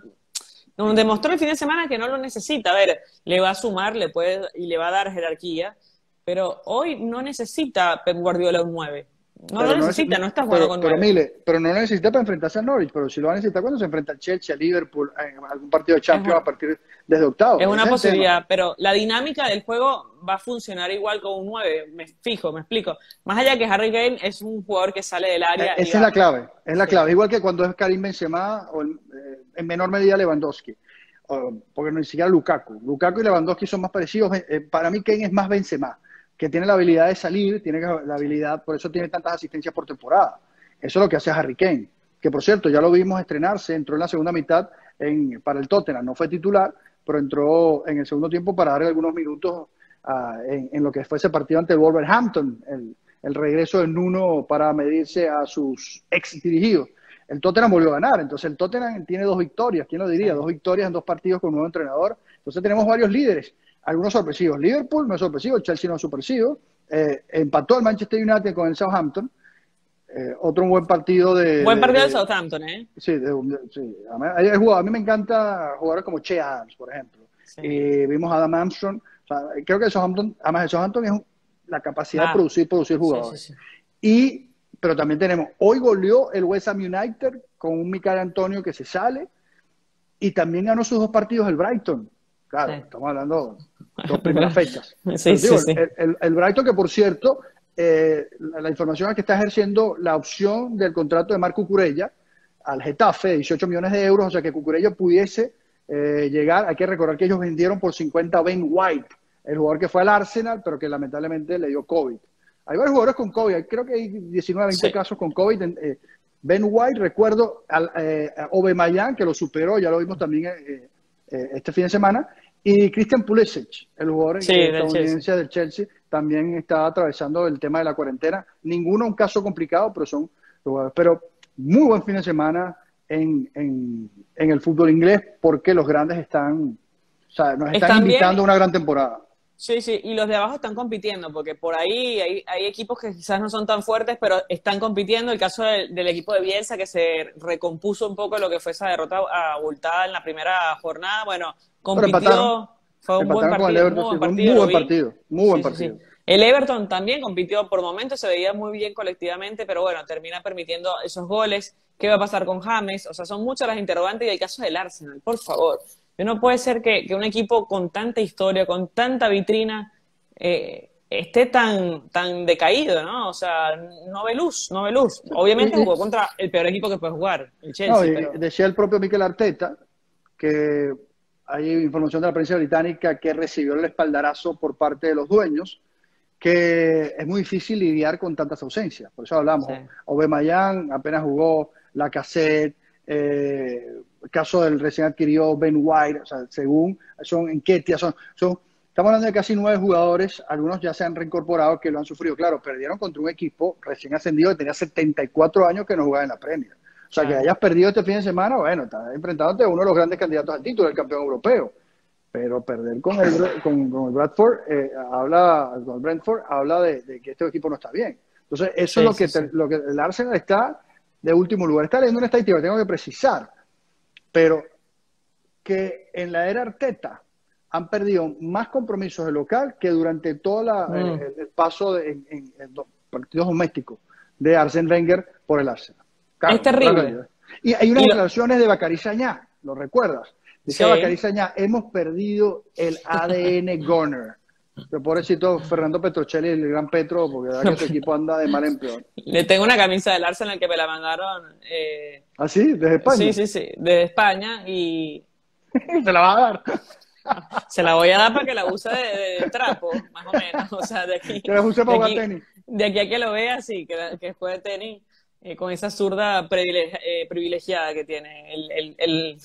nos demostró el fin de semana que no lo necesita. A ver, le va a sumar, y le va a dar jerarquía, pero hoy no necesita Pep Guardiola un 9. No lo Pero, necesita, no está jugando con 9. pero no lo necesita para enfrentarse al Norwich, pero sí lo va a necesitar cuando se enfrenta al Chelsea, al Liverpool, en algún partido de Es, Champions a partir desde octavos. es Ese una es el tema. posibilidad, pero la dinámica del juego va a funcionar igual con un 9. Me fijo, me explico. Más allá que Harry Kane es un jugador que sale del área y Esa es la va. clave, es la Sí. clave. Igual que cuando es Karim Benzema o en menor medida Lewandowski, porque no ni siquiera Lukaku. Lukaku y Lewandowski son más parecidos. Para mí Kane es más Benzema, que tiene la habilidad de salir, tiene la habilidad, por eso tiene tantas asistencias por temporada. Eso es lo que hace Harry Kane, que por cierto ya lo vimos estrenarse, entró en la segunda mitad para el Tottenham, no fue titular, pero entró en el segundo tiempo para darle algunos minutos en lo que fue ese partido ante el Wolverhampton, el regreso de Nuno para medirse a sus ex dirigidos. El Tottenham volvió a ganar, entonces el Tottenham tiene 2 victorias, ¿quién lo diría? Sí. 2 victorias en 2 partidos con un nuevo entrenador. Entonces tenemos varios líderes, algunos sorpresivos. Liverpool no es sorpresivo, el Chelsea no es sorpresivo, empató el Manchester United con el Southampton, otro buen partido Buen partido del Southampton, ¿eh? sí, sí. A mí me encanta jugar como Che Adams, por ejemplo. Sí. Vimos a Adam Armstrong. O sea, creo que el Southampton, además el Southampton es la capacidad de Ah, producir sí, sí, jugadores. sí. Pero también tenemos, hoy goleó el West Ham United con un Michael Antonio que se sale y también ganó sus 2 partidos el Brighton. Claro, Sí. estamos hablando de 2 primeras fechas. Sí, Pero digo, sí, sí. el Brighton que por cierto, la información es que está ejerciendo la opción del contrato de Marco Cucurella al Getafe, 18 millones de euros, o sea que Cucurella pudiese llegar. Hay que recordar que ellos vendieron por 50 a Ben White, el jugador que fue al Arsenal, pero que lamentablemente le dio COVID. Hay varios jugadores con COVID, creo que hay 19, 20 Sí. casos con COVID. Ben White, recuerdo a Aubameyang, que lo superó, ya lo vimos también este fin de semana, y Christian Pulisic, el jugador Sí, del estadounidense del Chelsea, también está atravesando el tema de la cuarentena. Ninguno un caso complicado, pero son jugadores. Pero muy buen fin de semana en el fútbol inglés, porque los grandes o sea, nos están Están bien. invitando a una gran temporada. Sí, sí, y los de abajo están compitiendo, porque por ahí hay equipos que quizás no son tan fuertes, pero están compitiendo. El caso del equipo de Bielsa, que se recompuso un poco lo que fue esa derrota abultada en la primera jornada. Bueno, Pero empataron, compitió, fue un buen empataron con el partido, muy Everton, sí, buen fue un partido, muy lo buen vi. partido, muy buen Sí, sí, sí. partido. El Everton también compitió por momentos, se veía muy bien colectivamente, pero bueno, termina permitiendo esos goles. ¿Qué va a pasar con James? O sea, son muchas las interrogantes y el caso del Arsenal, por favor. No puede ser que un equipo con tanta historia, con tanta vitrina, esté tan decaído, ¿no? O sea, no ve luz, no ve luz. Obviamente Y, jugó contra el peor equipo que puede jugar, el no, Chelsea, y pero decía el propio Mikel Arteta que hay información de la prensa británica que recibió el espaldarazo por parte de los dueños, que es muy difícil lidiar con tantas ausencias. Por eso hablamos. Sí. Aubameyang apenas jugó, Lacazette, el caso del recién adquirido Ben White, o sea, según son Nketiah, estamos hablando de casi 9 jugadores, algunos ya se han reincorporado que lo han sufrido. Claro, perdieron contra un equipo recién ascendido que tenía 74 años que no jugaba en la Premier. O sea, que hayas perdido este fin de semana, bueno, estás enfrentándote a uno de los grandes candidatos al título, el campeón europeo. Pero perder con el Bradford, con el Brentford, habla de que este equipo no está bien. Entonces, eso es lo que el Arsenal está de último lugar. Está leyendo una estadística, tengo que precisar, pero que en la era Arteta han perdido más compromisos de local que durante todo el paso en los partidos domésticos de Arsène Wenger por el Arsenal. Claro, es terrible. Y hay unas declaraciones de Bacary Sagna, ¿lo recuerdas? Decía Bacary Sagna, hemos perdido el ADN Gunner. Pero pobrecito Fernando Petrocelli, el gran Petro, porque la verdad que su equipo anda de mal en peor. Le tengo una camisa del Arsenal que me la mandaron. ¿Ah, sí? ¿Desde España? Sí, desde España y... Se la va a dar. Se la voy a dar para que la use de trapo, más o menos. O sea, de aquí... Que la use para jugar tenis. De aquí a que lo vea, sí, que juegue tenis con esa zurda privilegiada que tiene. El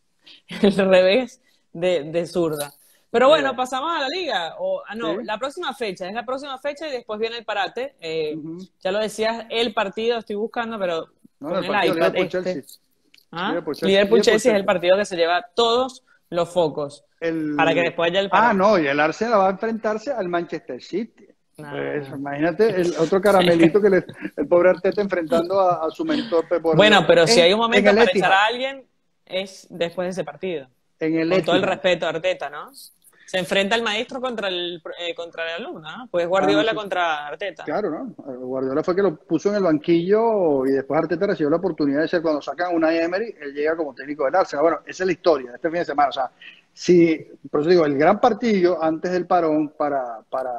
revés de zurda. Pero bueno, pasamos a la liga. No, ¿sí? La próxima fecha. Es la próxima fecha y después viene el parate. Ya lo decías, el partido, estoy buscando, pero con el iPad. Liverpool-Chelsea es el partido que se lleva todos los focos. Para que después haya el parate. No, y el Arsenal va a enfrentarse al Manchester City. Pues, imagínate el otro caramelito que el pobre Arteta enfrentando a su mentor Pep Guardiola. Bueno, pero si hay un momento para echar a alguien, es después de ese partido. Con todo el respeto a Arteta, ¿no? Se enfrenta el maestro contra el alumno, ¿no? Pues Guardiola contra Arteta. Claro, ¿no? Guardiola fue que lo puso en el banquillo y después Arteta recibió la oportunidad de ser, cuando sacan una Emery, él llega como técnico del Arsenal. Bueno, esa es la historia de este fin de semana. O sea, por eso digo, el gran partido antes del parón para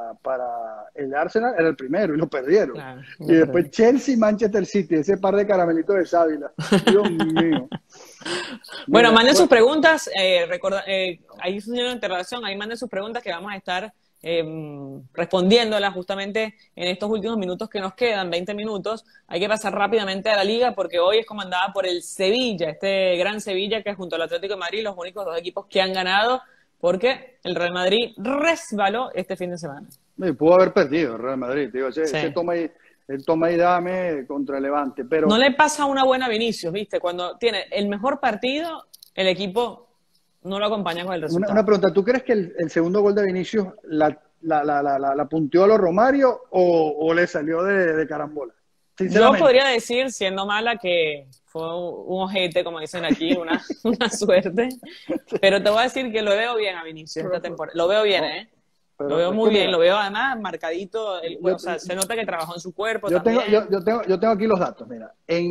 el Arsenal era el primero y lo perdieron. Claro, y después Chelsea y Manchester City, ese par de caramelitos de sábila. Dios mío. Bueno, manden sus preguntas, ahí es una interrelación, ahí manden sus preguntas que vamos a estar respondiéndolas justamente en estos últimos minutos que nos quedan, 20 minutos. Hay que pasar rápidamente a la liga porque hoy es comandada por el Sevilla, este gran Sevilla que junto al Atlético de Madrid los únicos 2 equipos que han ganado, porque el Real Madrid resbaló este fin de semana. Y pudo haber perdido el Real Madrid, digo, ese toma y dame contra el Levante, pero... No le pasa una buena a Vinicius, ¿viste? Cuando tiene el mejor partido, el equipo no lo acompaña con el resultado. Una pregunta, ¿tú crees que el segundo gol de Vinicius la punteó a los Romario o le salió de carambola? Yo podría decir, siendo mala, que fue un ojete, como dicen aquí, una suerte, pero te voy a decir que lo veo bien a Vinicius esta temporada. Lo veo bien, ¿eh? Pero lo veo muy bien, lo veo además marcadito, o sea, se nota que trabajó en su cuerpo también. Yo tengo aquí los datos, mira.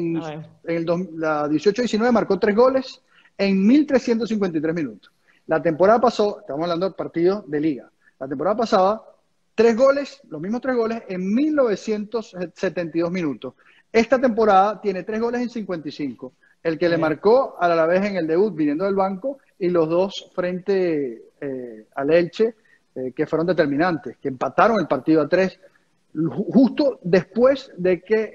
La 18-19 marcó 3 goles en 1.353 minutos. La temporada pasó, estamos hablando del partido de liga, la temporada pasada, 3 goles, los mismos 3 goles en 1.972 minutos. Esta temporada tiene 3 goles en 55. El que le marcó al Alavés en el debut viniendo del banco y los 2 frente al Elche, que fueron determinantes, que empataron el partido a 3 justo después de que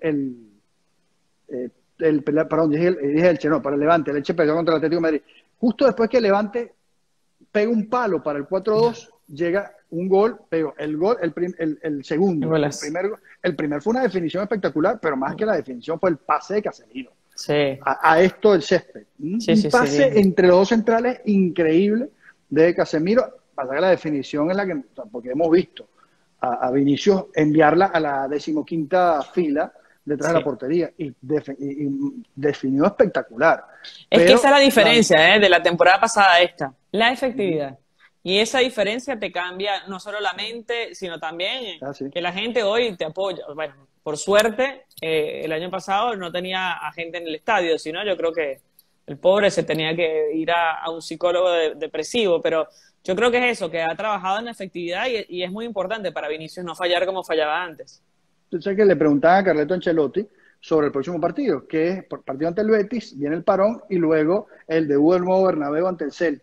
para el Levante, el Elche perdió contra el Atlético de Madrid. Justo después que el Levante pega un palo para el 4-2, llega un gol, pegó el gol, el segundo. El primer fue una definición espectacular, pero más que la definición fue el pase de Casemiro. Sí. A esto del césped. Un pase entre los 2 centrales increíble de Casemiro. Pasa que la definición es la que, porque hemos visto a Vinicius enviarla a la 15ª fila detrás de la portería y definió espectacular. Es que esa es la diferencia de la temporada pasada a esta, la efectividad. Y esa diferencia te cambia no solo la mente, sino también que la gente hoy te apoya. Bueno, por suerte, el año pasado no tenía a gente en el estadio, sino yo creo que el pobre se tenía que ir a un psicólogo depresivo, pero yo creo que es eso, que ha trabajado en efectividad y es muy importante para Vinicius no fallar como fallaba antes. Entonces que le preguntaban a Carleto Ancelotti sobre el próximo partido, que es partido ante el Betis, viene el parón y luego el debut del nuevo Bernabéu ante el Celta.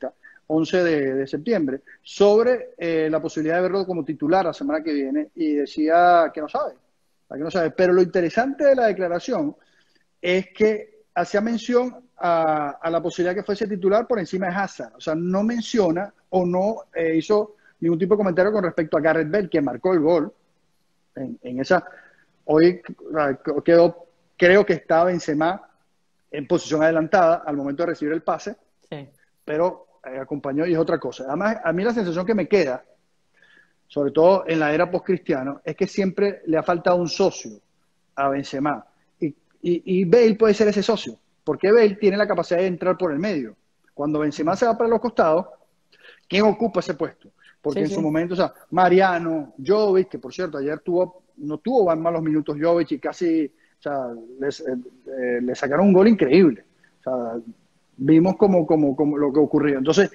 11 de septiembre, sobre la posibilidad de verlo como titular la semana que viene, y decía que no sabe, que no sabe. Pero lo interesante de la declaración es que hacía mención a la posibilidad que fuese titular por encima de Hazard. O sea, no menciona o no hizo ningún tipo de comentario con respecto a Gareth Bale, que marcó el gol en esa. Hoy quedó, creo que estaba Benzema en posición adelantada al momento de recibir el pase, Sí. pero acompañó y es otra cosa. Además, a mí la sensación que me queda, sobre todo en la era post-Cristiano, es que siempre le ha faltado un socio a Benzema. Y Bale puede ser ese socio, porque Bale tiene la capacidad de entrar por el medio. Cuando Benzema se va para los costados, ¿quién ocupa ese puesto? Porque Sí, en su sí. momento, o sea, Mariano, Jovic, que por cierto, ayer no tuvo malos minutos Jovic y casi, o sea, le sacaron un gol increíble. O sea, vimos como lo que ocurrió. Entonces,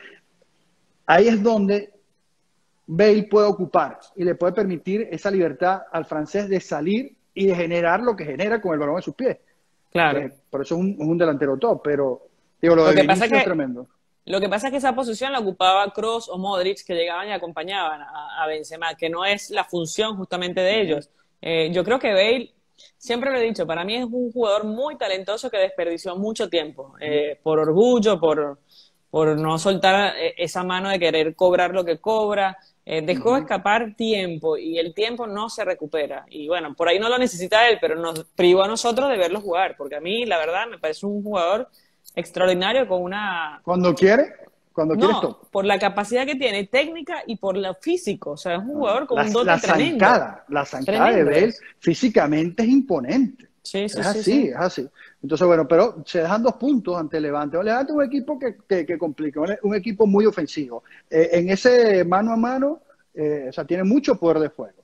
ahí es donde Bale puede ocupar y le puede permitir esa libertad al francés de salir y de generar lo que genera con el balón en sus pies. Claro. Por eso es un delantero top, pero digo, lo Lo de que pasa Vinicius es que tremendo. Lo que pasa es que esa posición la ocupaba Kroos o Modric, que llegaban y acompañaban a Benzema, que no es la función justamente de ellos. Yo creo que Bale, siempre lo he dicho, para mí es un jugador muy talentoso que desperdició mucho tiempo, por orgullo, por no soltar esa mano de querer cobrar lo que cobra. Dejó escapar tiempo y el tiempo no se recupera. Y bueno, por ahí no lo necesita él, pero nos privó a nosotros de verlo jugar, porque a mí, la verdad, me parece un jugador extraordinario con una... Cuando quiere No, stop. por la capacidad que tiene técnica y por lo físico. O sea, es un jugador con La, un la dote tremendo. zancada, la zancada de Tremendo Bale es. físicamente es imponente. Sí, Es sí, sí, así, sí. es así. Entonces, bueno, pero se dejan 2 puntos ante Levante. Levante es un equipo que complica, un equipo muy ofensivo. En ese mano a mano, o sea, tiene mucho poder de fuego.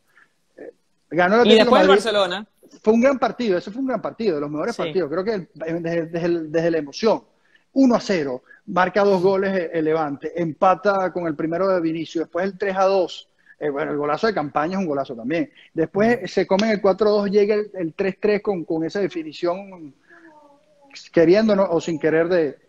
Ganó el Y Atlético de después el Madrid. Barcelona. Fue un gran partido, ese fue un gran partido, de los mejores Sí. partidos. Creo que desde la emoción. 1-0, marca 2 goles el Levante, empata con el primero de Vinicius, después el 3-2. Bueno, el golazo de campaña es un golazo también. Después se comen el 4-2, llega el 3-3 con esa definición, queriendo o sin querer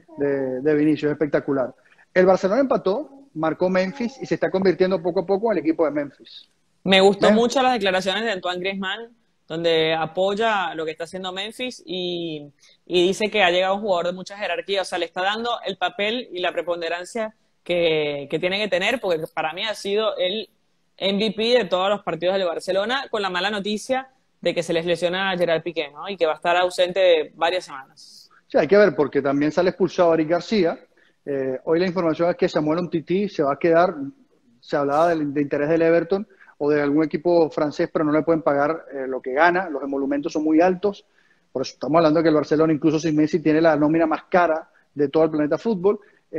de Vinicius, espectacular. El Barcelona empató, marcó Memphis y se está convirtiendo poco a poco en el equipo de Memphis. Me gustó mucho las declaraciones de Antoine Griezmann, donde apoya lo que está haciendo Memphis y dice que ha llegado un jugador de mucha jerarquía. O sea, le está dando el papel y la preponderancia que tiene que tener, porque para mí ha sido el MVP de todos los partidos del Barcelona, con la mala noticia de que se les lesiona a Gerard Piqué, ¿no? Y que va a estar ausente varias semanas. Sí, hay que ver, porque también sale expulsado Eric García. Hoy la información es que Samuel Umtiti se va a quedar. Se hablaba de interés del Everton o de algún equipo francés, pero no le pueden pagar lo que gana. Los emolumentos son muy altos. Por eso estamos hablando de que el Barcelona, incluso sin Messi, tiene la nómina más cara de todo el planeta fútbol.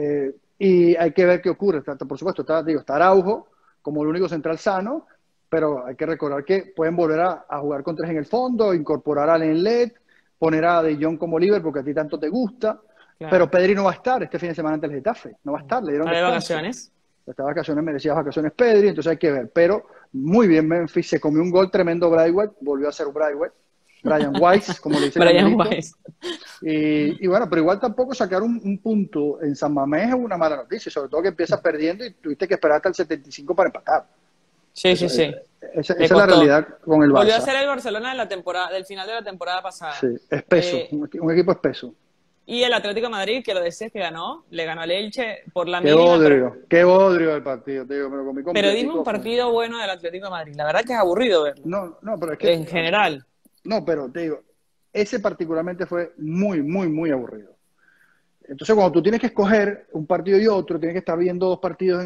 Y hay que ver qué ocurre. Por supuesto, está Araujo como el único central sano, pero hay que recordar que pueden volver a jugar con 3 en el fondo, incorporar a Lenglet, poner a De Jong como líder porque a ti tanto te gusta. Claro. Pero Pedri no va a estar este fin de semana ante el Getafe. No va a estar, le dieron ¿Está de descanso. vacaciones? Estas vacaciones, merecidas vacaciones Pedri, entonces hay que ver. Pero muy bien Memphis, se comió un gol tremendo Braithwaite, volvió a ser Brian Weiss, como le dice el Brian angelito. Weiss. Y bueno, pero igual tampoco sacar un punto en San Mamés es una mala noticia, sobre todo que empiezas perdiendo y tuviste que esperar hasta el 75 para empatar. Sí, sí, sí. Esa es la realidad con el Barça. Volvió a ser el Barcelona de la temporada, del final de la temporada pasada. Sí, espeso, un equipo espeso. Y el Atlético de Madrid, que lo decías que ganó, le ganó al Elche por la Qué mínima. qué bodrio el partido, te digo, me lo comí Pero completico. dime un partido bueno del Atlético de Madrid. La verdad que es aburrido verlo. No, pero es que... En general. No, pero te digo, ese particularmente fue muy, muy, muy aburrido. Entonces, cuando tú tienes que escoger un partido y otro, tienes que estar viendo 2 partidos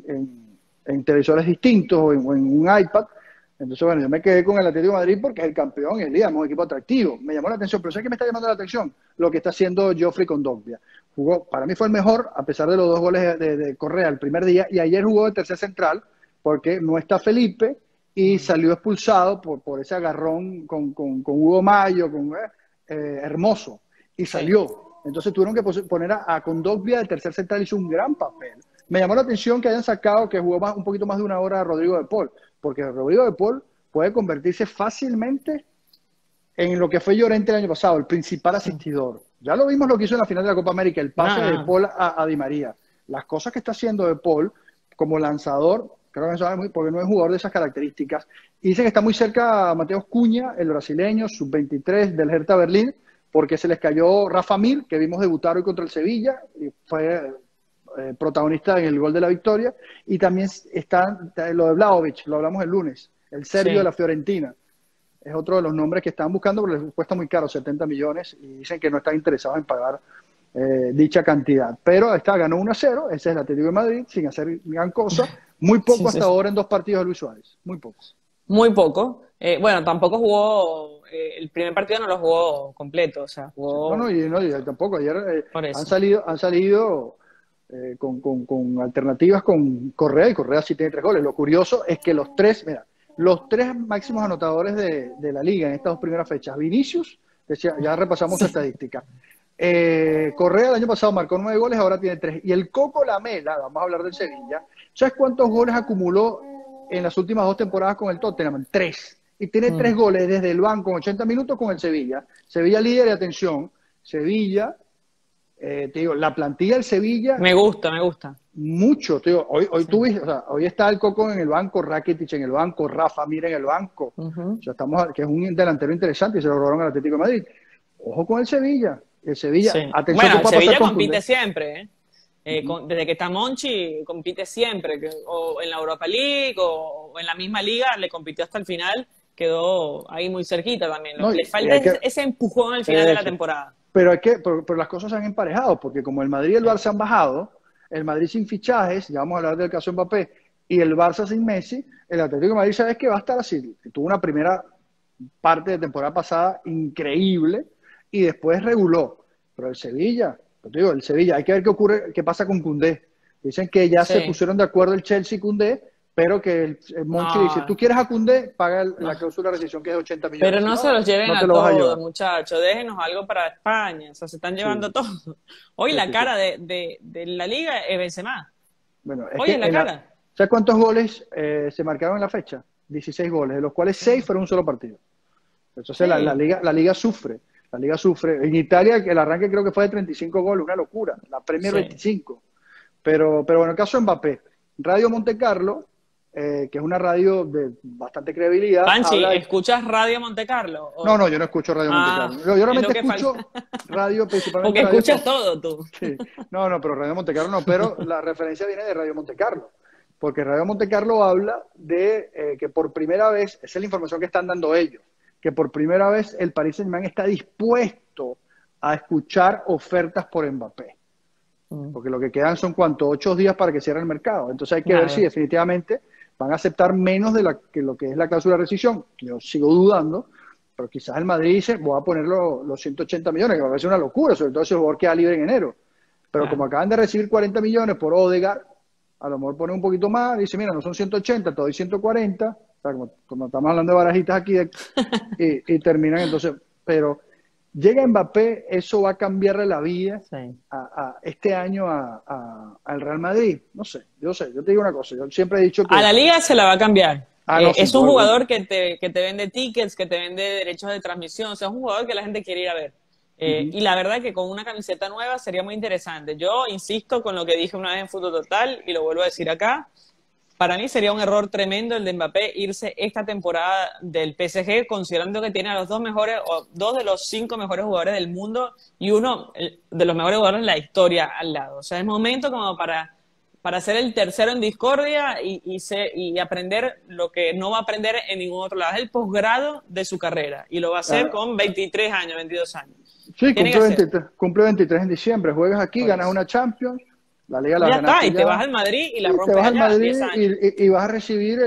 en televisores distintos o en un iPad. Entonces, bueno, yo me quedé con el Atlético de Madrid porque es el campeón y el líder, es un equipo atractivo. Me llamó la atención, pero ¿sabes qué me está llamando la atención? Lo que está haciendo Geoffrey Kondogbia. Para mí fue el mejor, a pesar de los 2 goles de Correa el primer día, y ayer jugó de tercer central porque no está Felipe y salió expulsado por ese agarrón con Hugo Mayo, Hermoso, y salió. Entonces tuvieron que poner a Kondogbia de tercer central, hizo un gran papel. Me llamó la atención que hayan sacado que jugó un poquito más de 1 hora a Rodrigo de Paul, porque Rodrigo de Paul puede convertirse fácilmente en lo que fue Llorente el año pasado, el principal asistidor. Ya lo vimos lo que hizo en la final de la Copa América, el pase de Paul a Di María. las cosas que está haciendo De Paul como lanzador, creo que no sabe muy, porque no es jugador de esas características. Y dice que está muy cerca a Mateus Cunha, el brasileño, sub-23 del Hertha Berlín, porque se les cayó Rafa Mir, que vimos debutar hoy contra el Sevilla, y fue protagonista en el gol de la victoria. Y también está lo de Vlahovic, lo hablamos el lunes, el serbio de la Fiorentina. Es otro de los nombres que están buscando, pero les cuesta muy caro, 70 millones, y dicen que no están interesados en pagar dicha cantidad. Pero ganó 1-0, ese es el Atlético de Madrid, sin hacer gran cosa. Muy poco hasta ahora en 2 partidos de Luis Suárez, muy poco. Muy poco. Bueno, tampoco jugó, el primer partido no lo jugó completo, o sea, jugó... No, y tampoco. Ayer han salido con alternativas con Correa, y Correa sí tiene 3 goles. Lo curioso es que los tres máximos anotadores de la liga en estas 2 primeras fechas, Vinicius, ya repasamos su estadística. Correa el año pasado marcó 9 goles, ahora tiene 3. Y el Coco Lamela, vamos a hablar del Sevilla, ¿sabes cuántos goles acumuló en las últimas 2 temporadas con el Tottenham? 3. Y tiene 3 goles desde el banco en 80 minutos con el Sevilla. Sevilla líder, y atención, Sevilla, te digo, la plantilla del Sevilla... Me gusta. Mucho, te digo, hoy tú viste, o sea, hoy está el Coco en el banco, Rakitic en el banco, Rafa Mir en el banco. O sea, que es un delantero interesante y se lo robaron al Atlético de Madrid. Ojo con el Sevilla. El Sevilla, atención, bueno, el Sevilla compite siempre, desde que está Monchi, compite siempre, o en la Europa League o en la misma liga, le compitió hasta el final, quedó ahí muy cerquita también. Le falta ese empujón al final de la temporada. Pero las cosas se han emparejado, porque como el Madrid y el Barça han bajado, el Madrid sin fichajes, ya vamos a hablar del caso Mbappé, y el Barça sin Messi, el Atlético de Madrid sabes que va a estar así. Tuvo una primera parte de temporada pasada increíble, y después reguló. Pero el Sevilla, te digo, hay que ver qué pasa con Koundé. Dicen que ya se pusieron de acuerdo el Chelsea y Koundé, pero que el Monchi dice, tú quieres a Koundé, paga la cláusula de rescisión que es de 80 millones. Pero no se los lleven a todos, muchachos, déjenos algo para España, o sea, se están llevando todo. Hoy la cara de la liga es Benzema. Bueno, hoy es la cara. ¿Sabes cuántos goles se marcaron en la fecha? 16 goles, de los cuales 6 fueron un solo partido. Entonces la liga sufre. La liga sufre. En Italia el arranque creo que fue de 35 goles, una locura. La Premier 25. Pero bueno, el caso de Mbappé. Radio Monte Carlo, que es una radio de bastante credibilidad. Panchi, ¿escuchas Radio Monte Carlo? No, yo no escucho Radio Monte Carlo. Yo realmente escucho radio principalmente. Porque escuchas todo tú. Sí. No, pero Radio Monte Carlo no. Pero la referencia viene de Radio Monte Carlo. Porque Radio Monte Carlo habla de que por primera vez, esa es la información que están dando ellos, que por primera vez el Paris Saint-Germain está dispuesto a escuchar ofertas por Mbappé. Porque lo que quedan son, ¿cuánto? 8 días para que cierre el mercado. Entonces hay que ver si definitivamente van a aceptar menos de lo que es la cláusula de rescisión. Yo sigo dudando, pero quizás el Madrid dice, voy a poner los 180 millones, que me parece una locura, sobre todo si el jugador queda libre en enero. Pero como acaban de recibir 40 millones por Odegaard, a lo mejor pone un poquito más, dice, mira, no son 180, te doy 140, o sea, como estamos hablando de barajitas aquí, y terminan entonces, pero llega Mbappé, eso va a cambiarle la vida este año al Real Madrid. No sé, yo te digo una cosa, yo siempre he dicho que... A la liga se la va a cambiar. No, es un jugador que te vende tickets, que te vende derechos de transmisión, o sea, es un jugador que la gente quiere ir a ver. Y la verdad que con una camiseta nueva sería muy interesante. Yo insisto con lo que dije una vez en Fútbol Total y lo vuelvo a decir acá. Para mí sería un error tremendo el de Mbappé irse esta temporada del PSG, considerando que tiene a los 2 mejores, o 2 de los 5 mejores jugadores del mundo y uno de los mejores jugadores en la historia al lado. O sea, es momento como para ser el tercero en discordia y aprender lo que no va a aprender en ningún otro lado. Es el posgrado de su carrera y lo va a hacer con 23 años, 22 años. Sí, cumple 23 en diciembre. Juegas aquí, ganas una Champions, la Liga la ganaste. Y te vas al Madrid y la rompes te vas allá, al Madrid 10 años. Y vas a recibir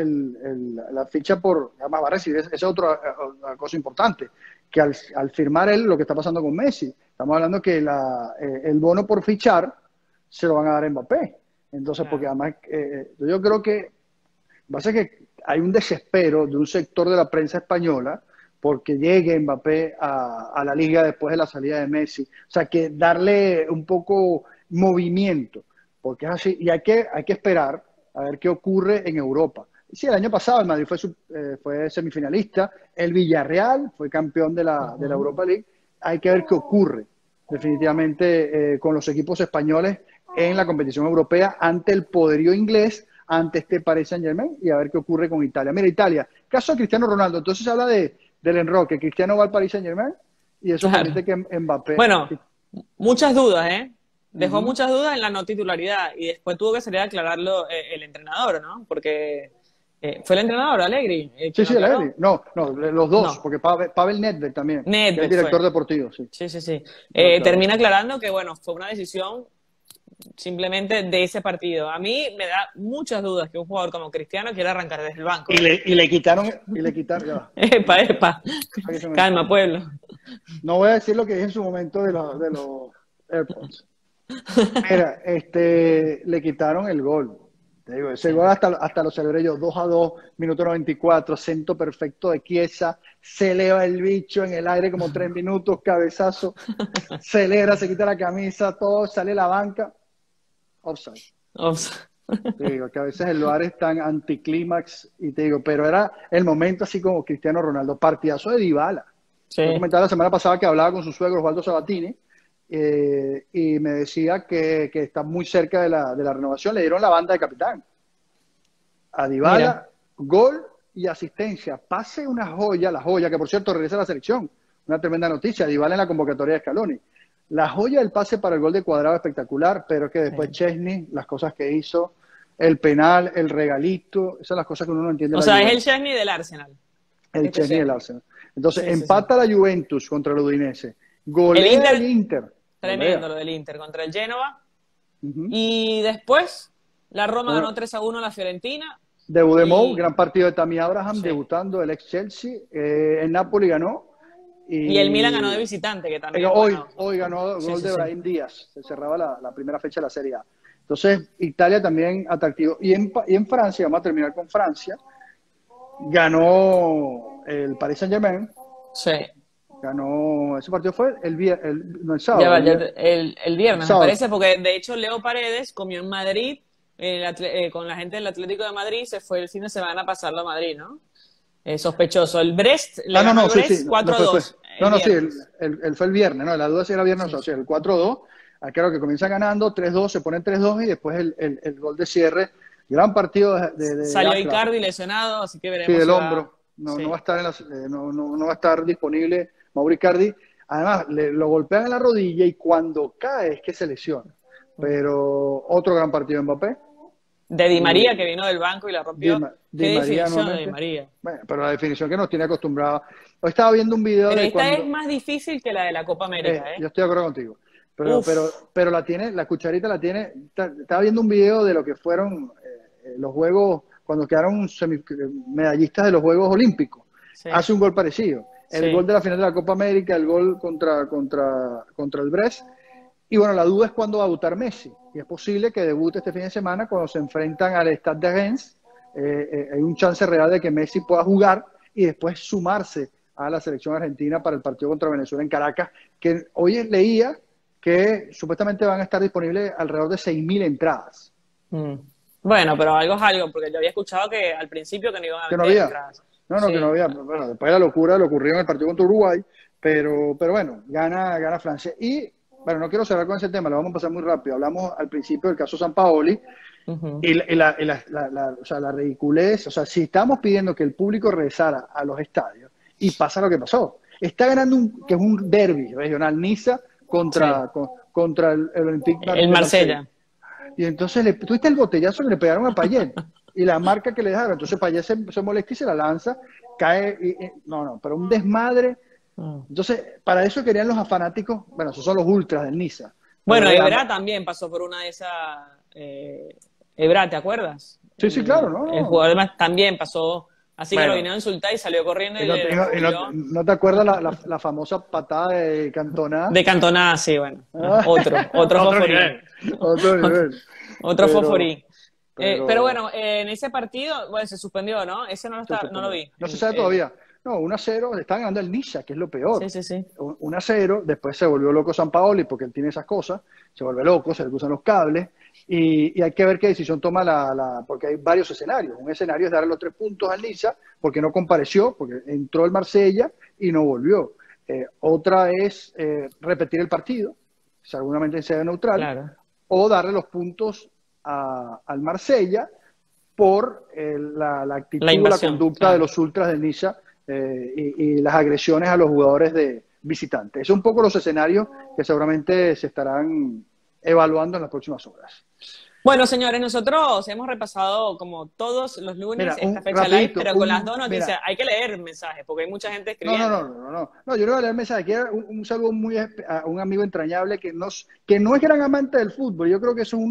la ficha además va a recibir, esa es otra cosa importante, que al firmar él, lo que está pasando con Messi, estamos hablando que el bono por fichar se lo van a dar a Mbappé. Entonces, porque además, yo creo que pasa que hay un desespero de un sector de la prensa española porque llegue Mbappé a la liga después de la salida de Messi. O sea, que darle un poco movimiento, porque es así, y hay que esperar a ver qué ocurre en Europa. Sí, el año pasado el Madrid fue semifinalista, el Villarreal fue campeón de la Europa League, hay que ver qué ocurre. definitivamente con los equipos españoles en la competición europea ante el poderío inglés, ante este Paris Saint-Germain, y a ver qué ocurre con Italia. Mira, Italia, caso de Cristiano Ronaldo, entonces se habla del enroque, Cristiano va al Paris Saint-Germain y eso Claro. permite que Mbappé... Bueno, muchas dudas, ¿eh? Dejó Ujú. muchas dudas en la no titularidad y después tuvo que salir a aclararlo el entrenador, ¿no? Porque fue el entrenador, Allegri, Sí, quien lo sí, el aclaró. Alegri. No, no, los dos, No, porque Pavel Nedved también, que es el Nedved director fue. deportivo, sí, Sí, sí, sí. lo aclaró. Termina aclarando que, bueno, fue una decisión simplemente de ese partido. A mí me da muchas dudas que un jugador como Cristiano quiera arrancar desde el banco, ¿eh? Y le quitaron, ya va, Epa, epa. aquí se me- Calma, pueblo. no voy a decir lo que dije en su momento de los AirPods. Mira, le quitaron el gol. Te digo, ese Sí. gol hasta lo celebré yo, 2-2, minuto 94, centro perfecto de Chiesa, se eleva el bicho en el aire como 3 minutos, cabezazo, celebra, se quita la camisa, todo, sale la banca, offside. Ops. Te digo, que a veces el VAR es tan anticlímax, y te digo, pero era el momento así como Cristiano Ronaldo, partidazo de Dybala. Yo Sí. comentaba la semana pasada que hablaba con su suegro Osvaldo Sabatini, y me decía que está muy cerca de la renovación. Le dieron la banda de capitán. A Mira. Dybala, gol y asistencia. Pase una joya, la joya, que por cierto regresa a la selección. Una tremenda noticia. Dybala en la convocatoria de Scaloni. La joya del pase para el gol de Cuadrado espectacular, pero que después Sí. Chesney, las cosas que hizo, el penal, el regalito, esas son las cosas que uno no entiende O de la sea, es el Juventus. Chesney del Arsenal. El Este Chesney del Chesney. Arsenal. Entonces, Sí, sí, sí. empata la Juventus contra el Udinese. El Golea el Inter, Inter. tremendo Golea. lo del Inter contra el Génova. Ujú. Y después, la Roma Bueno, ganó 3-1 a la Fiorentina. debut de Mou, Y, gran partido de Tammy Abraham, sí. debutando el ex Chelsea. El Napoli ganó. Y el Milan ganó Y de visitante, que también, hoy, bueno. hoy ganó Sí, gol sí, de sí. Brahim Díaz. Se cerraba la primera fecha de la Serie A. Entonces, Italia también atractivo. Y en Francia, vamos a terminar con Francia. Ganó el Paris Saint-Germain. Sí. Ganó, ese partido fue no, el Ya sábado, va, el, ya vier- el el viernes, me sábado. parece, porque de hecho Leo Paredes comió en Madrid, con la gente del Atlético de Madrid, se fue el fin de semana a pasarlo a Madrid, ¿no? Sospechoso. El Brest le Ah, no, ganó al no, sí, sí, Brest no fue. 4-2 No, el no, sí, viernes. fue el viernes, ¿no? La duda si era viernes Sí, o sea, sí. el 4-2, creo que comienza ganando 3-2, se pone 3-2 y después el gol de cierre. Gran partido de Salió Achraf, Icardi lesionado, así que sí, veremos del si va. hombro. No va a Sí. estar no va a estar disponible Mauro Icardi. Además, lo golpean en la rodilla y cuando cae es que se lesiona. Pero otro gran partido de Mbappé. De Di Y María, que vino del banco y la rompió. Di Qué María definición de Di nuevamente. María. Bueno, pero la definición que nos tiene acostumbrado. Hoy estaba viendo un video Pero de esta es cuando. más difícil que la de la Copa América, Yo ¿eh? estoy de acuerdo contigo. Pero, pero, Uf. pero la cucharita la tiene. Estaba viendo un video de lo que fueron los Juegos, cuando quedaron medallistas de los Juegos Olímpicos. Sí, Hace un gol parecido. El gol sí. de la final de la Copa América, el gol contra el Brest. Y bueno, la duda es cuándo va a debutar Messi. Y es posible que debute este fin de semana cuando se enfrentan al Stade de Reims. Hay un chance real de que Messi pueda jugar y después sumarse a la selección argentina para el partido contra Venezuela en Caracas, que hoy leía que supuestamente van a estar disponibles alrededor de 6.000 entradas. Mm. Bueno, pero algo es algo, porque yo había escuchado que al principio que no iban a Que no vender había. entradas. No, que no Sí. había. Bueno, después de la locura lo ocurrió en el partido contra Uruguay, pero bueno, gana Francia. Y bueno, no quiero cerrar con ese tema, lo vamos a pasar muy rápido. Hablamos al principio del caso Sampaoli. Ujú. O sea, la ridiculez, o sea, si estamos pidiendo que el público regresara a los estadios y pasa lo que pasó, está ganando que es un derbi regional, Niza Sí. contra el Olympique El de Marsella. Marsella. Y entonces tuviste el botellazo que le pegaron a Payet y la marca que le dejaron. Entonces Payet se molesta y se la lanza, cae, no, pero un desmadre. Mm. Entonces, para eso querían los fanáticos, bueno, esos son los ultras del Niza. Bueno, Pero Evra también pasó por una de esas. Evra, ¿te acuerdas? sí, claro, El ¿no? jugador también pasó, así que lo Bueno, vinieron a insultar y salió corriendo y Y no, le y no- y no- refundió. ¿no te acuerdas la famosa patada de Cantona? De Cantona, sí, bueno. Ah, Otro otro fosforín. nivel, otro nivel. Otro Pero, fosforín. pero Pero bueno, en ese partido, bueno, se suspendió, ¿no? Ese no se no lo suspendió. vi. No se sabe todavía. No, 1-0, están ganando el Niza, que es lo Sí, peor. sí, sí. 1-0, después se volvió loco Sampaoli porque él tiene esas cosas, se vuelve loco, se le cruzan los cables y hay que ver qué decisión toma porque hay varios escenarios. Un escenario es darle los 3 puntos al Niza porque no compareció, porque entró el Marsella y no volvió. Otra es repetir el partido, seguramente en sede neutral, Claro. o darle los puntos al Marsella por la actitud, La la invasión, conducta de claro. los ultras de Niza y las agresiones a los jugadores de visitantes. Esos son un poco los escenarios que seguramente se estarán evaluando en las próximas horas. Bueno, señores, nosotros hemos repasado como todos los lunes Mira, esta fecha live, rapidito, pero con las dos mira, noticias hay que leer mensajes porque hay mucha gente no, no, no, escribiendo. no, no, no, yo no voy a leer mensaje. Quiero un saludo a un amigo entrañable que no es gran amante del fútbol. Yo creo que eso es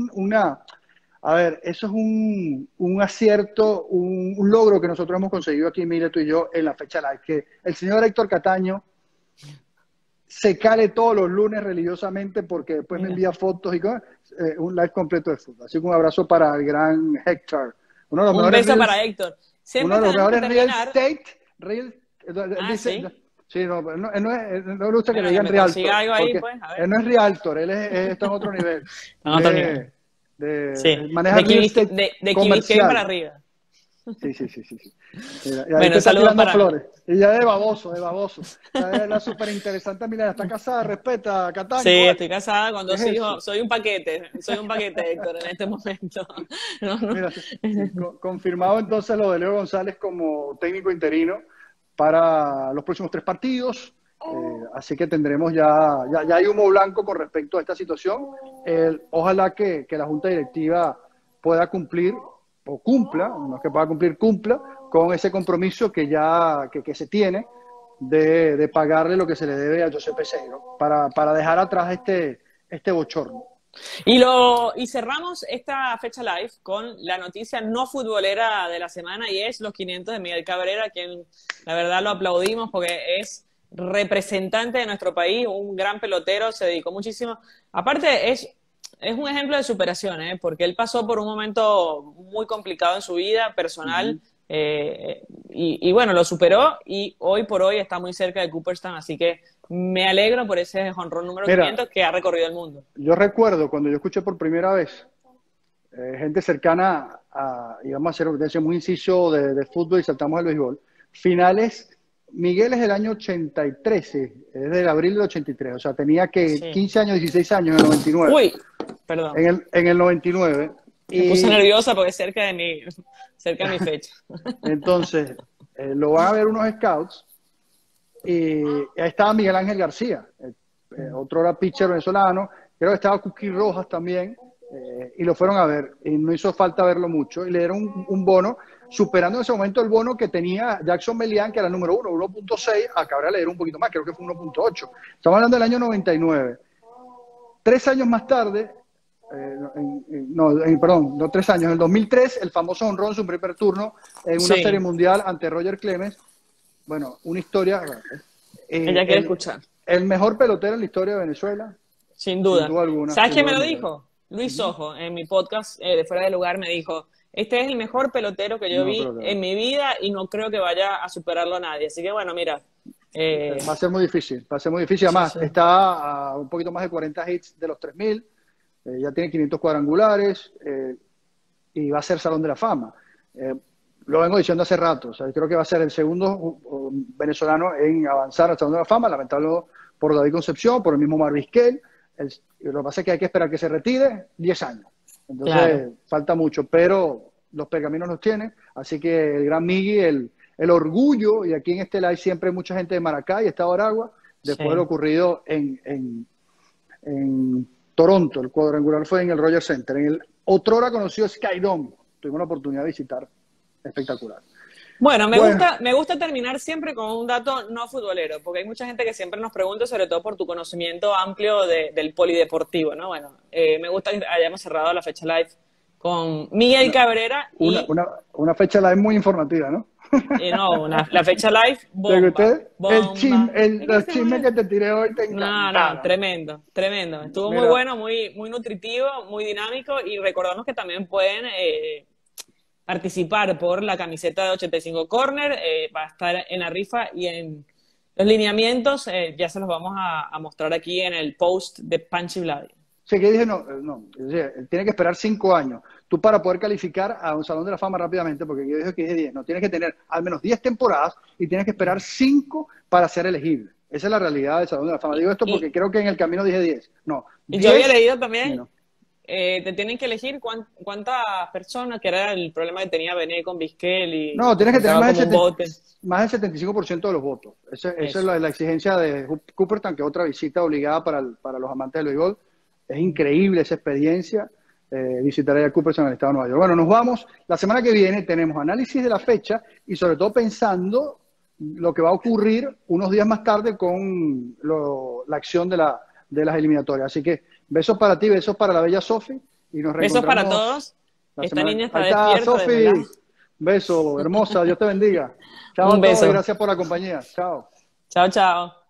a ver, eso es un acierto, un logro que nosotros hemos conseguido aquí, Mire, tú y yo, en la fecha live. Que el señor Héctor Cataño se cale todos los lunes religiosamente porque después me Mira. envía fotos y cosas, un live completo de fútbol. Así que un abrazo para el gran Héctor. Uno de los Un mejores beso real, para Héctor. uno Siempre de los tenemos que mejores real terminar. estate, Ah, dice, sí. sí, no, pero no le gusta que Bueno, le que digan me consiga realtor, algo ahí, porque pues, a él ver. no es realtor, él está en otro nivel. En otro nivel. Sí. Maneja real estate De Key Biscayne para comercial. arriba. Sí, sí, sí, sí, sí. Mira, y ahí te Bueno, está saludos tirando para. flores. Y ya de baboso, de baboso. La súper interesante, mira, está casada, respeta, Sí, Cataño, ¿vale? estoy casada con ¿Qué es dos eso? hijos. Soy un paquete, Héctor, en este momento. No, no. Mira, confirmado entonces lo de Leo González como técnico interino para los próximos 3 partidos. Así que tendremos ya hay humo blanco con respecto a esta situación. Ojalá que la Junta Directiva pueda cumplir o cumpla, no es que pueda cumplir, cumpla con ese compromiso que se tiene de pagarle lo que se le debe a José Peseiro para dejar atrás este bochorno. Y cerramos esta fecha live con la noticia no futbolera de la semana y es los 500 de Miguel Cabrera, quien la verdad lo aplaudimos porque es representante de nuestro país, un gran pelotero, se dedicó muchísimo. Aparte, es un ejemplo de superación, porque él pasó por un momento muy complicado en su vida personal. Y bueno, lo superó y hoy por hoy está muy cerca de Cooperstown, así que me alegro por ese jonrón número Mira, 500 que ha recorrido el mundo. yo recuerdo cuando yo escuché por primera vez gente cercana íbamos a hacer muy inciso de fútbol y saltamos al béisbol. Finales, Miguel es del año 83, sí, es del abril del 83, o sea, tenía que Sí. 15 años, 16 años en el 99. Uy, perdón. En el 99. Me puse nerviosa porque es cerca de mi fecha. Entonces, lo van a ver unos scouts y ahí estaba Miguel Ángel García, otro era pitcher venezolano, creo que estaba Cookie Rojas también, y lo fueron a ver, y no hizo falta verlo mucho, y le dieron un bono, superando en ese momento el bono que tenía Jackson Melián, que era el número 1.6, a Cabrera le dieron un poquito más, creo que fue 1.8. Estamos hablando del año 99. 3 años más tarde, perdón, no 3 años, en el 2003, el famoso honrón, su primer turno, en una Sí. serie mundial ante Roger Clemens. Bueno, una historia. Ella quiere escuchar. El mejor pelotero en la historia de Venezuela. Sin duda. Alguna. ¿Sabes quién me lo alguna. dijo? Luis Sojo, en mi podcast de Fuera de Lugar, me dijo, este es el mejor pelotero que yo vi en mi vida y no creo que vaya a superarlo a nadie. Así que bueno, mira. Va a ser muy difícil, Además, sí. está a un poquito más de 40 hits de los 3.000, ya tiene 500 cuadrangulares y va a ser Salón de la Fama. Lo vengo diciendo hace rato, o sea, creo que va a ser el segundo venezolano en avanzar al Salón de la Fama, lamentablemente por David Concepción, por el mismo Marvisquel. Lo que pasa es que hay que esperar que se retire 10 años. Entonces, Claro. falta mucho, pero los pergaminos los tiene. Así que el gran Migui, el orgullo, y aquí en este live siempre hay mucha gente de Maracay, Estado de Aragua, después de lo ocurrido en Toronto. El cuadrangular fue en el Rogers Center. En el otrora conocido Skydome, tuvimos la oportunidad de visitar. Espectacular. Bueno, me gusta terminar siempre con un dato no futbolero, porque hay mucha gente que siempre nos pregunta, sobre todo por tu conocimiento amplio del polideportivo, ¿no? Bueno, me gusta que hayamos cerrado la fecha live con Miguel Cabrera y... Una fecha live muy informativa, ¿no? La fecha live, bomba. Los chismes que te tiré hoy te encantaron. No, tremendo, tremendo. Estuvo muy bueno, muy nutritivo, muy dinámico y recordamos que también pueden participar por la camiseta de 85 Corner, va a estar en la rifa y en los lineamientos, ya se los vamos a mostrar aquí en el post de Panchi Vladi. Sí, que dije, tiene que esperar 5 años. Tú para poder calificar a un Salón de la Fama rápidamente, porque yo dije que dije 10, no, tienes que tener al menos 10 temporadas y tienes que esperar 5 para ser elegible. Esa es la realidad del Salón de la Fama. Digo esto porque Y, creo que en el camino dije 10. No, y yo había 10 leído también, menos. te tienen que elegir cuántas personas, que era el problema que tenía Bené con Vizquel No, y tienes que tener faltaba como un bote. más del 75% de los votos. Esa es Eso. la exigencia de Cooperstown, que es otra visita obligada para los amantes del béisbol. Es increíble esa experiencia, visitar a Cooperstown en el estado de Nueva York. Bueno, nos vamos. La semana que viene tenemos análisis de la fecha y sobre todo pensando lo que va a ocurrir unos días más tarde con la acción de las eliminatorias. Así que besos para ti, besos para la bella Sofi y nos Besos para reencontramos todos. la Esta semana. niña está Ahí está, despierta, Sofi. desvelada. Beso, hermosa, Dios te bendiga. Chao Un a todos y beso. gracias por la compañía. Chao. Chao, chao.